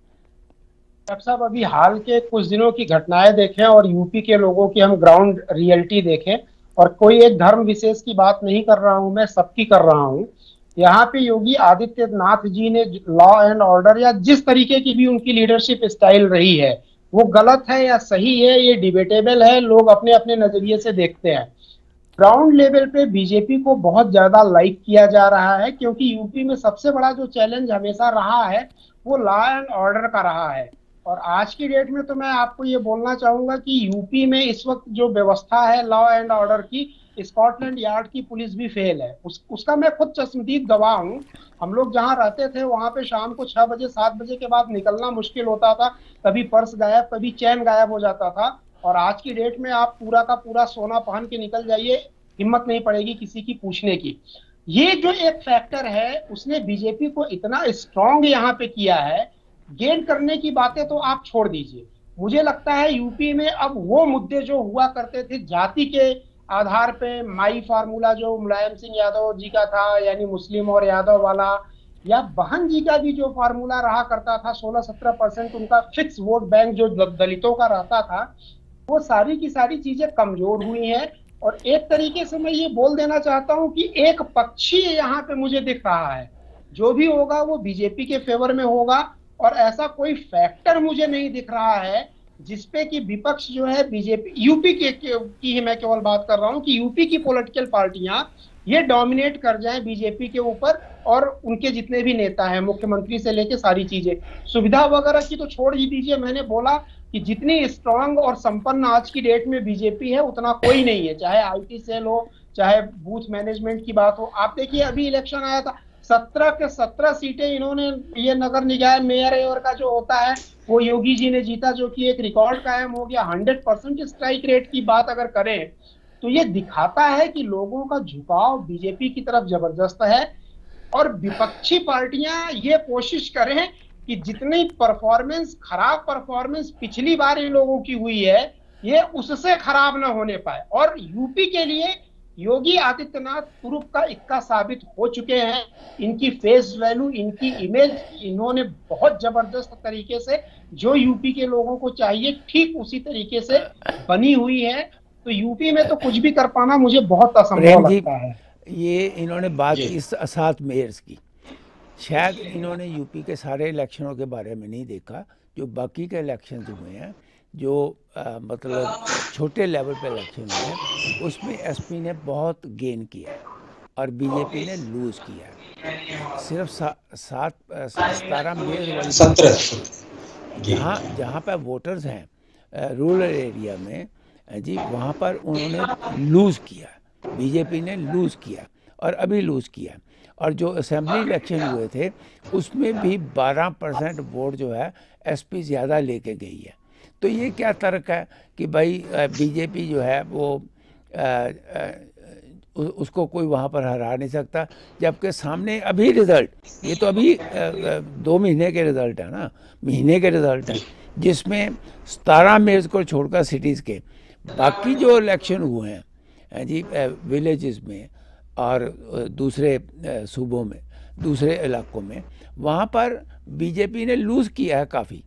डॉक्टर साहब, अभी हाल के कुछ दिनों की घटनाएं देखें और यूपी के लोगों की हम ग्राउंड रियलिटी देखें, और कोई एक धर्म विशेष की बात नहीं कर रहा हूं, मैं सबकी कर रहा हूं। यहाँ पे योगी आदित्यनाथ जी ने लॉ एंड ऑर्डर या जिस तरीके की भी उनकी लीडरशिप स्टाइल रही है वो गलत है या सही है, ये डिबेटेबल है, लोग अपने अपने नजरिए से देखते हैं। ग्राउंड लेवल पे बीजेपी को बहुत ज्यादा लाइक किया जा रहा है, क्योंकि यूपी में सबसे बड़ा जो चैलेंज हमेशा रहा है वो लॉ एंड ऑर्डर का रहा है। और आज की डेट में तो मैं आपको ये बोलना चाहूंगा कि यूपी में इस वक्त जो व्यवस्था है लॉ एंड ऑर्डर की, स्कॉटलैंड यार्ड की पुलिस भी फेल है। उस, उसका मैं खुद चश्मदीद गवाह हूँ। हम लोग जहाँ रहते थे वहां पे शाम को छह बजे सात बजे के बाद निकलना मुश्किल होता था, कभी पर्स गायब, कभी चैन गायब हो जाता था। और आज की डेट में आप पूरा का पूरा सोना पहन के निकल जाइए, हिम्मत नहीं पड़ेगी किसी की पूछने की। ये जो एक फैक्टर है उसने बीजेपी को इतना स्ट्रॉन्ग यहाँ पे किया है। गेन करने की बातें तो आप छोड़ दीजिए, मुझे लगता है यूपी में अब वो मुद्दे जो हुआ करते थे जाति के आधार पे, माई फार्मूला जो मुलायम सिंह यादव जी का था यानी मुस्लिम और यादव वाला, या बहन जी का भी जो फार्मूला रहा करता था सोलह सत्रह परसेंट उनका फिक्स वोट बैंक जो दलितों का रहता था, वो सारी की सारी चीजें कमजोर हुई हैं। और एक तरीके से मैं ये बोल देना चाहता हूं कि एक पक्षी यहाँ पे मुझे दिख रहा है, जो भी होगा वो बीजेपी के फेवर में होगा। और ऐसा कोई फैक्टर मुझे नहीं दिख रहा है जिसपे कि विपक्ष जो है बीजेपी, यूपी के, के की ही मैं केवल बात कर रहा हूं कि यूपी की पॉलिटिकल पार्टियां ये डोमिनेट कर जाएं बीजेपी के ऊपर, और उनके जितने भी नेता हैं मुख्यमंत्री से लेके सारी चीजें, सुविधा वगैरह की तो छोड़ ही दीजिए। मैंने बोला कि जितनी स्ट्रांग और संपन्न आज की डेट में बीजेपी है उतना कोई नहीं है, चाहे आईटी सेल हो, चाहे बूथ मैनेजमेंट की बात हो। आप देखिए अभी इलेक्शन आया था, सत्रह के सत्रह सीटें इन्होंने, ये नगर निकाय मेयर एयर का जो होता है वो योगी जी ने जीता, जो कि एक रिकॉर्ड कायम हो गया। हंड्रेड परसेंट स्ट्राइक रेट की बात अगर करें तो ये दिखाता है कि लोगों का झुकाव बीजेपी की तरफ जबरदस्त है। और विपक्षी पार्टियां ये कोशिश करें कि जितनी परफॉर्मेंस, खराब परफॉर्मेंस पिछली बार इन लोगों की हुई है ये उससे खराब ना होने पाए। और यूपी के लिए योगी आदित्यनाथ तुरुप का इक्का साबित हो चुके हैं। इनकी फेस वैल्यू, इनकी इमेज इन्होंने बहुत जबरदस्त तरीके से, जो यूपी के लोगों को चाहिए ठीक उसी तरीके से बनी हुई है। तो यूपी में तो कुछ भी कर पाना मुझे बहुत असंभव लगता है। ये इन्होंने बात की सात मेयर्स की, शायद इन्होंने यूपी के सारे इलेक्शनों के बारे में नहीं देखा जो बाकी के इलेक्शन हुए हैं, जो आ, मतलब छोटे लेवल पे इलेक्शन हुए उसमें एसपी ने बहुत गेन किया है और बीजेपी ने लूज़ किया है। सिर्फ सा, सात सतारह मेयर वाली बात सत्रह है। जहाँ जहाँ पर वोटर्स हैं रूरल एरिया में जी, वहाँ पर उन्होंने लूज़ किया, बीजेपी ने लूज़ किया और अभी लूज़ किया। और जो असेंबली इलेक्शन हुए थे उसमें भी बारह परसेंट वोट जो है एसपी ज़्यादा लेके गई है। तो ये क्या तर्क है कि भाई बीजेपी जो है वो आ, आ, उसको कोई वहाँ पर हरा नहीं सकता, जबकि सामने अभी रिज़ल्ट, ये तो अभी दो महीने के रिज़ल्ट है ना, महीने के रिज़ल्ट है, जिसमें सतारह मेयर्स को छोड़कर सिटीज़ के बाकी जो इलेक्शन हुए हैं जी विलेजेस में और दूसरे सूबों में, दूसरे इलाकों में, वहाँ पर बीजेपी ने लूज़ किया है काफ़ी।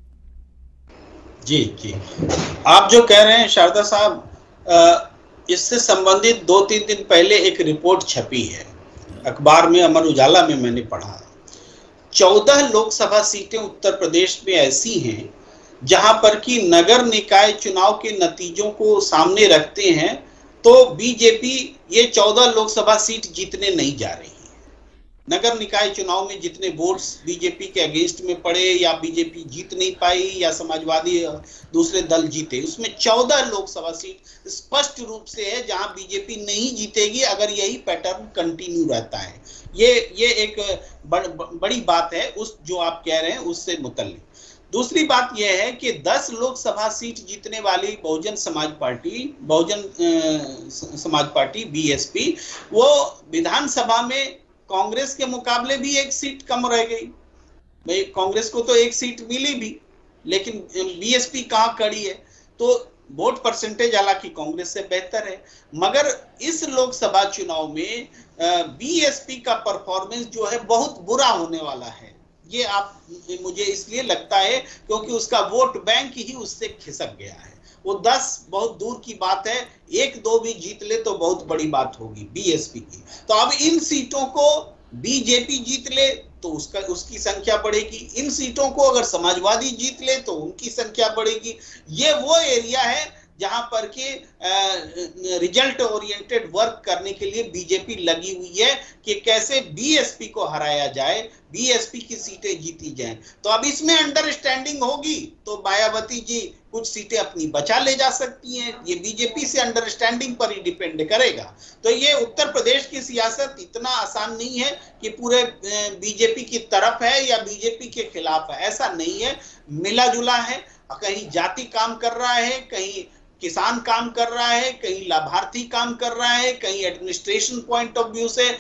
जी जी, आप जो कह रहे हैं शारदा साहब, इससे संबंधित दो तीन दिन पहले एक रिपोर्ट छपी है अखबार में, अमर उजाला में मैंने पढ़ा। चौदह लोकसभा सीटें उत्तर प्रदेश में ऐसी हैं जहां पर कि नगर निकाय चुनाव के नतीजों को सामने रखते हैं तो बीजेपी ये चौदह लोकसभा सीट जीतने नहीं जा रही है। नगर निकाय चुनाव में जितने वोट्स बीजेपी के अगेंस्ट में पड़े या बीजेपी जीत नहीं पाई या समाजवादी दूसरे दल जीते, उसमें चौदह लोकसभा सीट स्पष्ट रूप से है जहां बीजेपी नहीं जीतेगी अगर यही पैटर्न कंटिन्यू रहता है। ये ये एक बड़, बड़ी बात है उस जो आप कह रहे हैं उससे मुतल्लिक। दूसरी बात यह है कि दस लोकसभा सीट जीतने वाली Bahujan Samaj party Bahujan Samaj party BSP, वो विधानसभा में कांग्रेस के मुकाबले भी एक सीट कम रह गई। भाई कांग्रेस को तो एक सीट मिली भी, लेकिन बीएसपी कहां खड़ी है, तो वोट परसेंटेज हालांकि कांग्रेस से बेहतर है, मगर इस लोकसभा चुनाव में बीएसपी का परफॉर्मेंस जो है बहुत बुरा होने वाला है। ये आप मुझे इसलिए लगता है क्योंकि उसका वोट बैंक ही उससे खिसक गया है। वो दस बहुत दूर की बात है, एक दो भी जीत ले तो बहुत बड़ी बात होगी बीएसपी की। तो अब इन सीटों को बीजेपी जीत ले तो उसका उसकी संख्या बढ़ेगी, इन सीटों को अगर समाजवादी जीत ले तो उनकी संख्या बढ़ेगी। ये वो एरिया है जहां पर के रिजल्ट ओरिएंटेड वर्क करने के लिए बीजेपी लगी हुई है कि कैसे बीएसपी को हराया जाए, बीएसपी की सीटें जीती जाएं। तो अब इसमें अंडरस्टैंडिंग होगी तो मायावती जी कुछ सीटें अपनी बचा ले जा सकती हैं। ये बीजेपी से अंडरस्टैंडिंग पर ही डिपेंड करेगा। तो ये उत्तर प्रदेश की सियासत इतना आसान नहीं है कि पूरे बीजेपी की तरफ है या बीजेपी के खिलाफ है, ऐसा नहीं है। मिला जुला है, कहीं जाति काम कर रहा है, कहीं किसान काम कर रहा है, कहीं लाभार्थी काम कर रहा है, कहीं एडमिनिस्ट्रेशन पॉइंट ऑफ व्यू से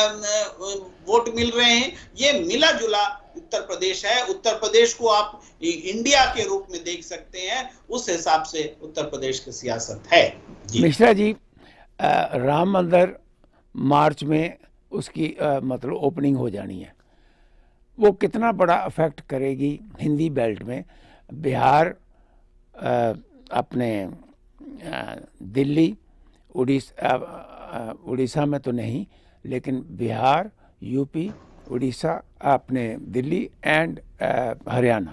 वोट मिल रहे हैं। ये मिला जुला उत्तर प्रदेश है। उत्तर प्रदेश को आप इंडिया के रूप में देख सकते हैं, उस हिसाब से उत्तर प्रदेश की सियासत है। जी मिश्रा जी, आ, राम मंदिर मार्च में उसकी आ, मतलब ओपनिंग हो जानी है, वो कितना बड़ा अफेक्ट करेगी हिंदी बेल्ट में? बिहार, आ, अपने आ, दिल्ली, उड़ीसा, उड़ीसा में तो नहीं, लेकिन बिहार, यूपी, उड़ीसा, अपने दिल्ली एंड हरियाणा।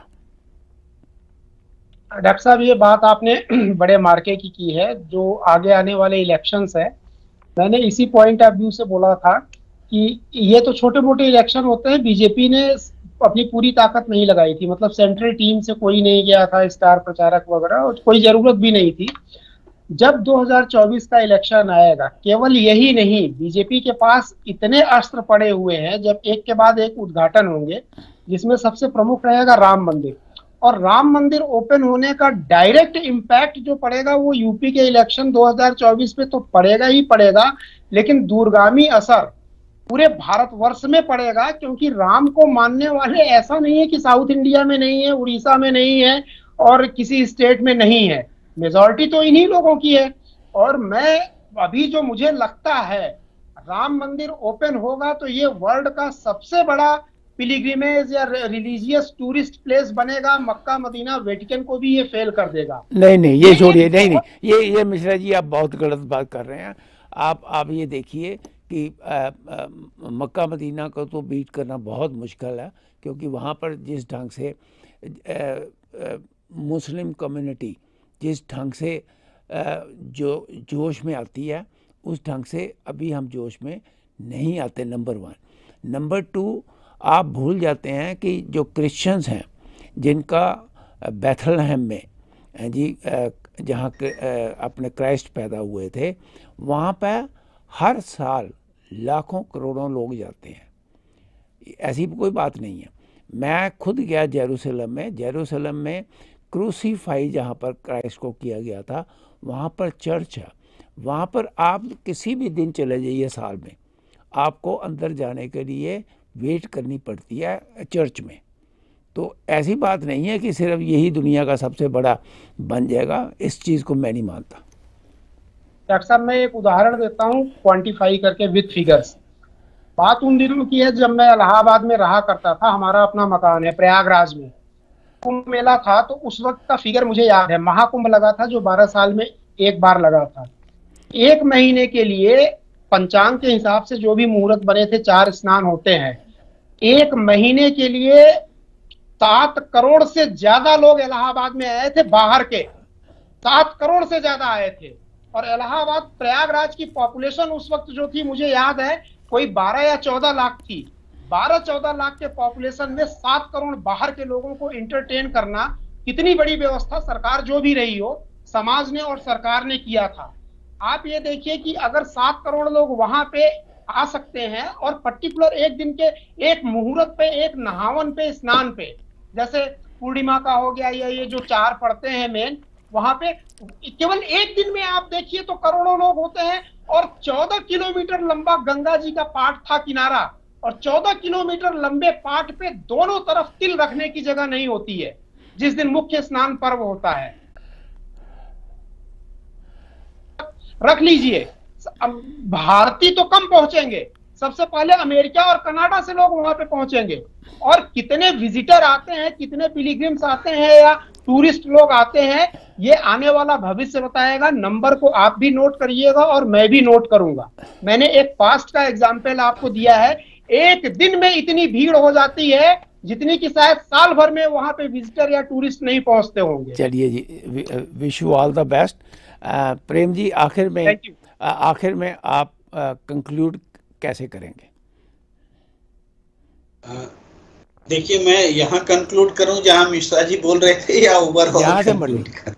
डॉक्टर साहब, ये बात आपने बड़े मार्के की की है। जो आगे आने वाले इलेक्शंस है, मैंने इसी पॉइंट ऑफ व्यू से बोला था कि ये तो छोटे मोटे इलेक्शन होते हैं, बीजेपी ने अपनी पूरी ताकत नहीं लगाई थी, मतलब सेंट्रल टीम से कोई नहीं गया था, स्टार प्रचारक वगैरह, और कोई जरूरत भी नहीं थी। जब दो हज़ार चौबीस का इलेक्शन आएगा, केवल यही नहीं, बीजेपी के पास इतने अस्त्र पड़े हुए हैं, जब एक के बाद एक उद्घाटन होंगे, जिसमें सबसे प्रमुख रहेगा राम मंदिर। और राम मंदिर ओपन होने का डायरेक्ट इम्पैक्ट जो पड़ेगा वो यूपी के इलेक्शन दो हज़ार चौबीस पे तो पड़ेगा ही पड़ेगा, लेकिन दूरगामी असर पूरे भारतवर्ष में पड़ेगा, क्योंकि राम को मानने वाले ऐसा नहीं है कि साउथ इंडिया में नहीं है, उड़ीसा में नहीं है और किसी स्टेट में नहीं है, मेजॉरिटी तो इन्हीं लोगों की है। और मैं अभी जो मुझे लगता है, राम मंदिर ओपन होगा तो ये वर्ल्ड का सबसे बड़ा पिलिग्रिमेज या रिलीजियस टूरिस्ट प्लेस बनेगा। मक्का, मदीना, वेटिकन को भी ये फेल कर देगा। नहीं नहीं, ये छोड़िए, नहीं नहीं, ये ये मिश्रा जी आप बहुत गलत बात कर रहे हैं। आप आप ये देखिए कि आ, आ, मक्का मदीना को तो बीट करना बहुत मुश्किल है, क्योंकि वहाँ पर जिस ढंग से आ, आ, मुस्लिम कम्युनिटी जिस ढंग से जो जोश में आती है उस ढंग से अभी हम जोश में नहीं आते, नंबर वन। नंबर टू, आप भूल जाते हैं कि जो क्रिश्चियंस हैं जिनका बैथलहम में जी जहाँ अपने क्राइस्ट पैदा हुए थे, वहाँ पर हर साल लाखों करोड़ों लोग जाते हैं, ऐसी कोई बात नहीं है। मैं खुद गया जेरूसलम में, जेरूसलम में क्रूसीफाई जहाँ पर क्राइस्ट को किया गया था, वहाँ पर चर्च है। वहाँ पर आप किसी भी दिन चले जाइए साल में, आपको अंदर जाने के लिए वेट करनी पड़ती है चर्च में। तो ऐसी बात नहीं है कि सिर्फ यही दुनिया का सबसे बड़ा बन जाएगा, इस चीज़ को मैं नहीं मानता। डॉक्टर साहब, मैं एक उदाहरण देता हूँ क्वांटिफाई करके विद फिगर्स। बात उन दिनों की है जब मैं इलाहाबाद में रहा करता था, हमारा अपना मकान है प्रयागराज में। कुंभ मेला था तो उस वक्त का फिगर मुझे याद है, महाकुंभ लगा था जो बारह साल में एक बार लगा था। एक महीने के लिए पंचांग के हिसाब से जो भी मुहूर्त बने थे, चार स्नान होते हैं, एक महीने के लिए सात करोड़ से ज्यादा लोग इलाहाबाद में आए थे, बाहर के सात करोड़ से ज्यादा आए थे। और इलाहाबाद प्रयागराज की पॉपुलेशन उस वक्त जो थी मुझे याद है कोई बारह या चौदह लाख थी। बारह चौदह लाख के पॉपुलेशन में सात करोड़ बाहर के लोगों को एंटरटेन करना कितनी बड़ी व्यवस्था सरकार जो भी रही हो, समाज ने और सरकार ने किया था। आप ये देखिए कि अगर सात करोड़ लोग वहां पे आ सकते हैं और पर्टिकुलर एक दिन के एक मुहूर्त पे, एक नहावन पे, स्नान पे, जैसे पूर्णिमा का हो गया या ये जो चार पड़ते हैं मेन, वहां पे केवल एक दिन में आप देखिए तो करोड़ों लोग होते हैं। और चौदह किलोमीटर लंबा गंगा जी का पाट था किनारा, और चौदह किलोमीटर लंबे पाट पे दोनों तरफ तिल रखने की जगह नहीं होती है जिस दिन मुख्य स्नान पर्व होता है। रख लीजिए, भारतीय तो कम पहुंचेंगे, सबसे पहले अमेरिका और कनाडा से लोग वहां पे पहुंचेंगे। और कितने विजिटर आते हैं, कितने पिलिग्रिम्स आते हैं या टूरिस्ट लोग आते हैं, ये आने वाला भविष्य बताएगा। नंबर को आप भी नोट करिएगा और मैं भी नोट करूंगा। मैंने एक पास्ट का एग्जाम्पल आपको दिया है, एक दिन में इतनी भीड़ हो जाती है जितनी कि शायद साल भर में वहां पे विजिटर या टूरिस्ट नहीं पहुंचते होंगे। चलिए ji, wish you all the best. Prem ji, आखिर में आखिर में आप कंक्लूड कैसे करेंगे? देखिए, मैं यहाँ कंक्लूड करूं जहाँ मिश्रा जी बोल रहे थे या ओवरऑल कंक्लूड करूं?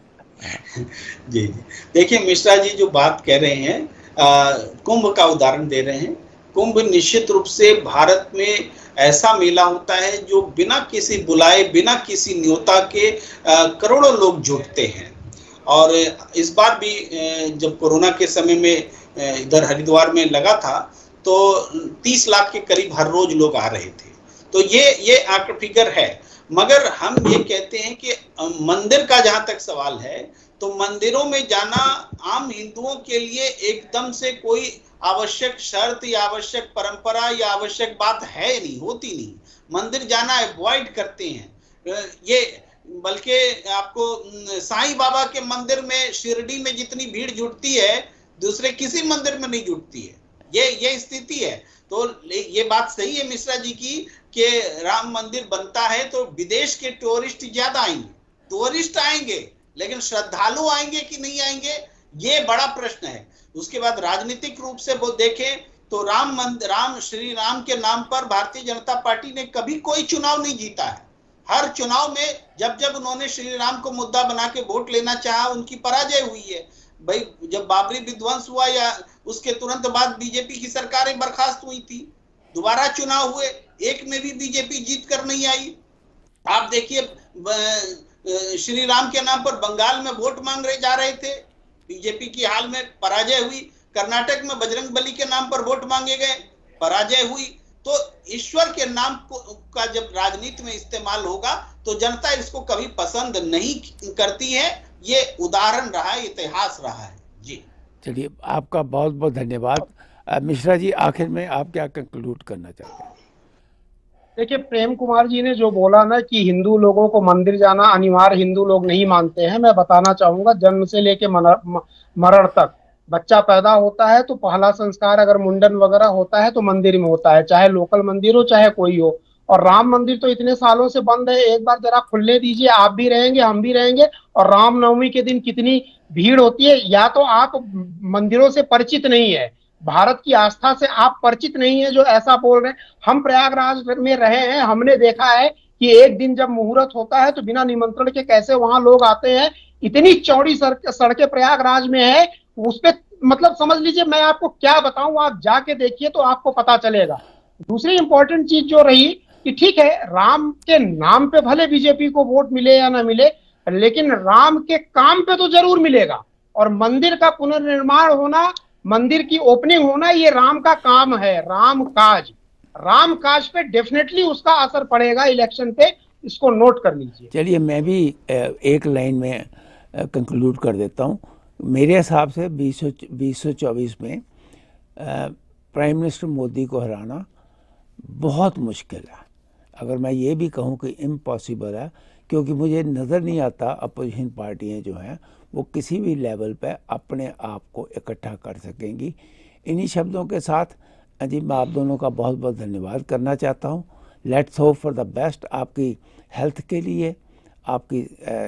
जी जी, देखिए मिश्रा जी जो बात कह रहे हैं, कुंभ का उदाहरण दे रहे हैं। कुंभ निश्चित रूप से भारत में ऐसा मेला होता है जो बिना किसी बुलाए, बिना किसी न्योता के करोड़ों लोग जुटते हैं। और इस बार भी जब कोरोना के समय में इधर हरिद्वार में लगा था तो तीस लाख के करीब हर रोज लोग आ रहे थे। तो ये ये आंकड़ा फिगर है। मगर हम ये कहते हैं कि मंदिर का जहां तक सवाल है तो मंदिरों में जाना आम हिंदुओं के लिए एकदम से कोई आवश्यक शर्त या आवश्यक परंपरा या आवश्यक बात है नहीं, होती नहीं। मंदिर जाना अवॉइड करते हैं ये, बल्कि आपको साईं बाबा के मंदिर में, शिरडी में जितनी भीड़ जुटती है दूसरे किसी मंदिर में नहीं जुटती है। ये ये स्थिति है। तो ये बात सही है मिश्रा जी की कि राम मंदिर बनता है तो विदेश के टूरिस्ट ज्यादा आएंगे, टूरिस्ट आएंगे, लेकिन श्रद्धालु आएंगे कि नहीं आएंगे, ये बड़ा प्रश्न है। उसके बाद राजनीतिक रूप से वो देखें तो राम मंदिर, राम श्री राम के नाम पर भारतीय जनता पार्टी ने कभी कोई चुनाव नहीं जीता है। हर चुनाव में जब जब उन्होंने श्री राम को मुद्दा बना के वोट लेना चाहा, उनकी पराजय हुई है। भाई, जब बाबरी विध्वंस हुआ या उसके तुरंत बाद बीजेपी की सरकारें बर्खास्त हुई थी, दोबारा चुनाव हुए, एक में भी बीजेपी जीत कर नहीं आई। आप देखिए, श्री राम के नाम पर बंगाल में वोट मांग रहे जा रहे थे, बीजेपी की हाल में पराजय हुई। कर्नाटक में बजरंग बली के नाम पर वोट मांगे गए, पराजय हुई। तो ईश्वर के नाम को का जब राजनीति में इस्तेमाल होगा तो जनता इसको कभी पसंद नहीं करती है। ये उदाहरण रहा है, इतिहास रहा है जी। चलिए, आपका बहुत बहुत धन्यवाद। मिश्रा जी, आखिर में आप क्या कंक्लूड करना चाहते हैं? देखिए, प्रेम कुमार जी ने जो बोला ना कि हिंदू लोगों को मंदिर जाना अनिवार्य हिंदू लोग नहीं मानते हैं, मैं बताना चाहूंगा जन्म से लेके मरण तक बच्चा पैदा होता है तो पहला संस्कार अगर मुंडन वगैरह होता है तो मंदिर में होता है, चाहे लोकल मंदिर हो चाहे कोई हो। और राम मंदिर तो इतने सालों से बंद है, एक बार जरा खुलने दीजिए, आप भी रहेंगे हम भी रहेंगे। और रामनवमी के दिन कितनी भीड़ होती है। या तो आप मंदिरों से परिचित नहीं है, भारत की आस्था से आप परिचित नहीं है जो ऐसा बोल रहे हैं। हम प्रयागराज में रहे हैं, हमने देखा है कि एक दिन जब मुहूर्त होता है तो बिना निमंत्रण के कैसे वहां लोग आते हैं। इतनी चौड़ी सड़क सड़कें प्रयागराज में है, उस पे मतलब समझ लीजिए, मैं आपको क्या बताऊं, आप जाके देखिए तो आपको पता चलेगा। दूसरी इंपॉर्टेंट चीज जो रही कि ठीक है, राम के नाम पे भले बीजेपी को वोट मिले या ना मिले, लेकिन राम के काम पे तो जरूर मिलेगा। और मंदिर का पुनर्निर्माण होना, मंदिर की ओपनिंग होना, ये राम का काम है, राम काज। राम काज पे डेफिनेटली उसका असर पड़ेगा इलेक्शन पे, इसको नोट कर लीजिए। चलिए मैं भी एक लाइन में कंक्लूड कर देता हूँ। मेरे हिसाब से बीस सौ बीस सौ चौबीस में प्राइम मिनिस्टर मोदी को हराना बहुत मुश्किल है। अगर मैं ये भी कहूँ कि इम्पॉसिबल है, क्योंकि मुझे नज़र नहीं आता अपोजिशन पार्टियाँ जो हैं वो किसी भी लेवल पे अपने आप को इकट्ठा कर सकेंगी। इन्हीं शब्दों के साथ जी मैं आप दोनों का बहुत बहुत धन्यवाद करना चाहता हूँ। Let's hope for the best, आपकी हेल्थ के लिए, आपकी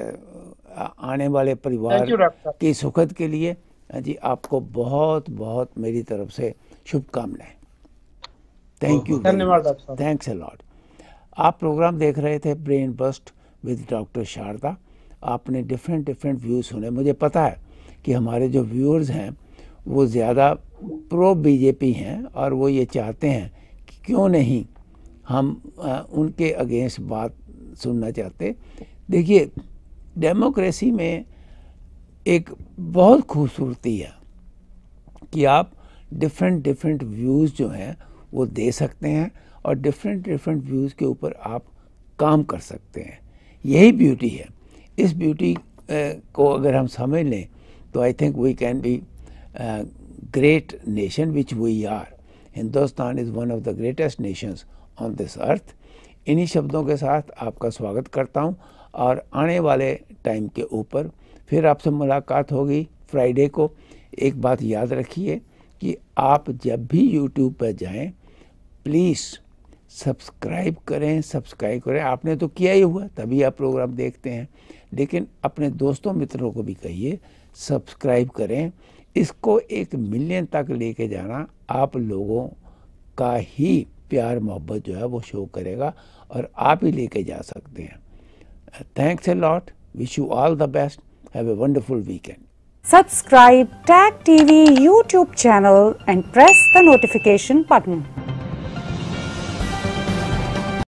आने वाले परिवार की सुखद के लिए। जी आपको बहुत बहुत मेरी तरफ से शुभकामनाएं। थैंक यू, धन्यवाद डॉक्टर साहब, थैंक्स अ लॉट। आप प्रोग्राम देख रहे थे brain bust with doctor Sharda. आपने डिफरेंट डिफरेंट व्यूज़ सुने। मुझे पता है कि हमारे जो व्यूअर्स हैं वो ज़्यादा प्रो बीजेपी हैं और वो ये चाहते हैं कि क्यों नहीं हम आ, उनके अगेंस्ट बात सुनना चाहते। देखिए, डेमोक्रेसी में एक बहुत खूबसूरती है कि आप डिफरेंट डिफरेंट व्यूज़ जो हैं वो दे सकते हैं और डिफरेंट डिफरेंट व्यूज़ के ऊपर आप काम कर सकते हैं। यही ब्यूटी है। इस ब्यूटी को अगर हम समझ लें तो I think we can be great nation which we are. Hindustan is one of the greatest nations on this earth. इन्हीं शब्दों के साथ आपका स्वागत करता हूं और आने वाले टाइम के ऊपर फिर आपसे मुलाकात होगी फ्राइडे को। एक बात याद रखिए कि आप जब भी यूट्यूब पर जाएं प्लीज़ सब्सक्राइब करें, सब्सक्राइब करें। आपने तो किया ही हुआ, तभी आप प्रोग्राम देखते हैं, लेकिन अपने दोस्तों मित्रों को भी कहिए सब्सक्राइब करें। इसको एक मिलियन तक लेके जाना आप लोगों का ही प्यार मोहब्बत जो है वो शो करेगा और आप ही लेके जा सकते हैं। Thanks a lot, wish you all the best, have a wonderful weekend. Subscribe Tag T V YouTube channel and press the notification button.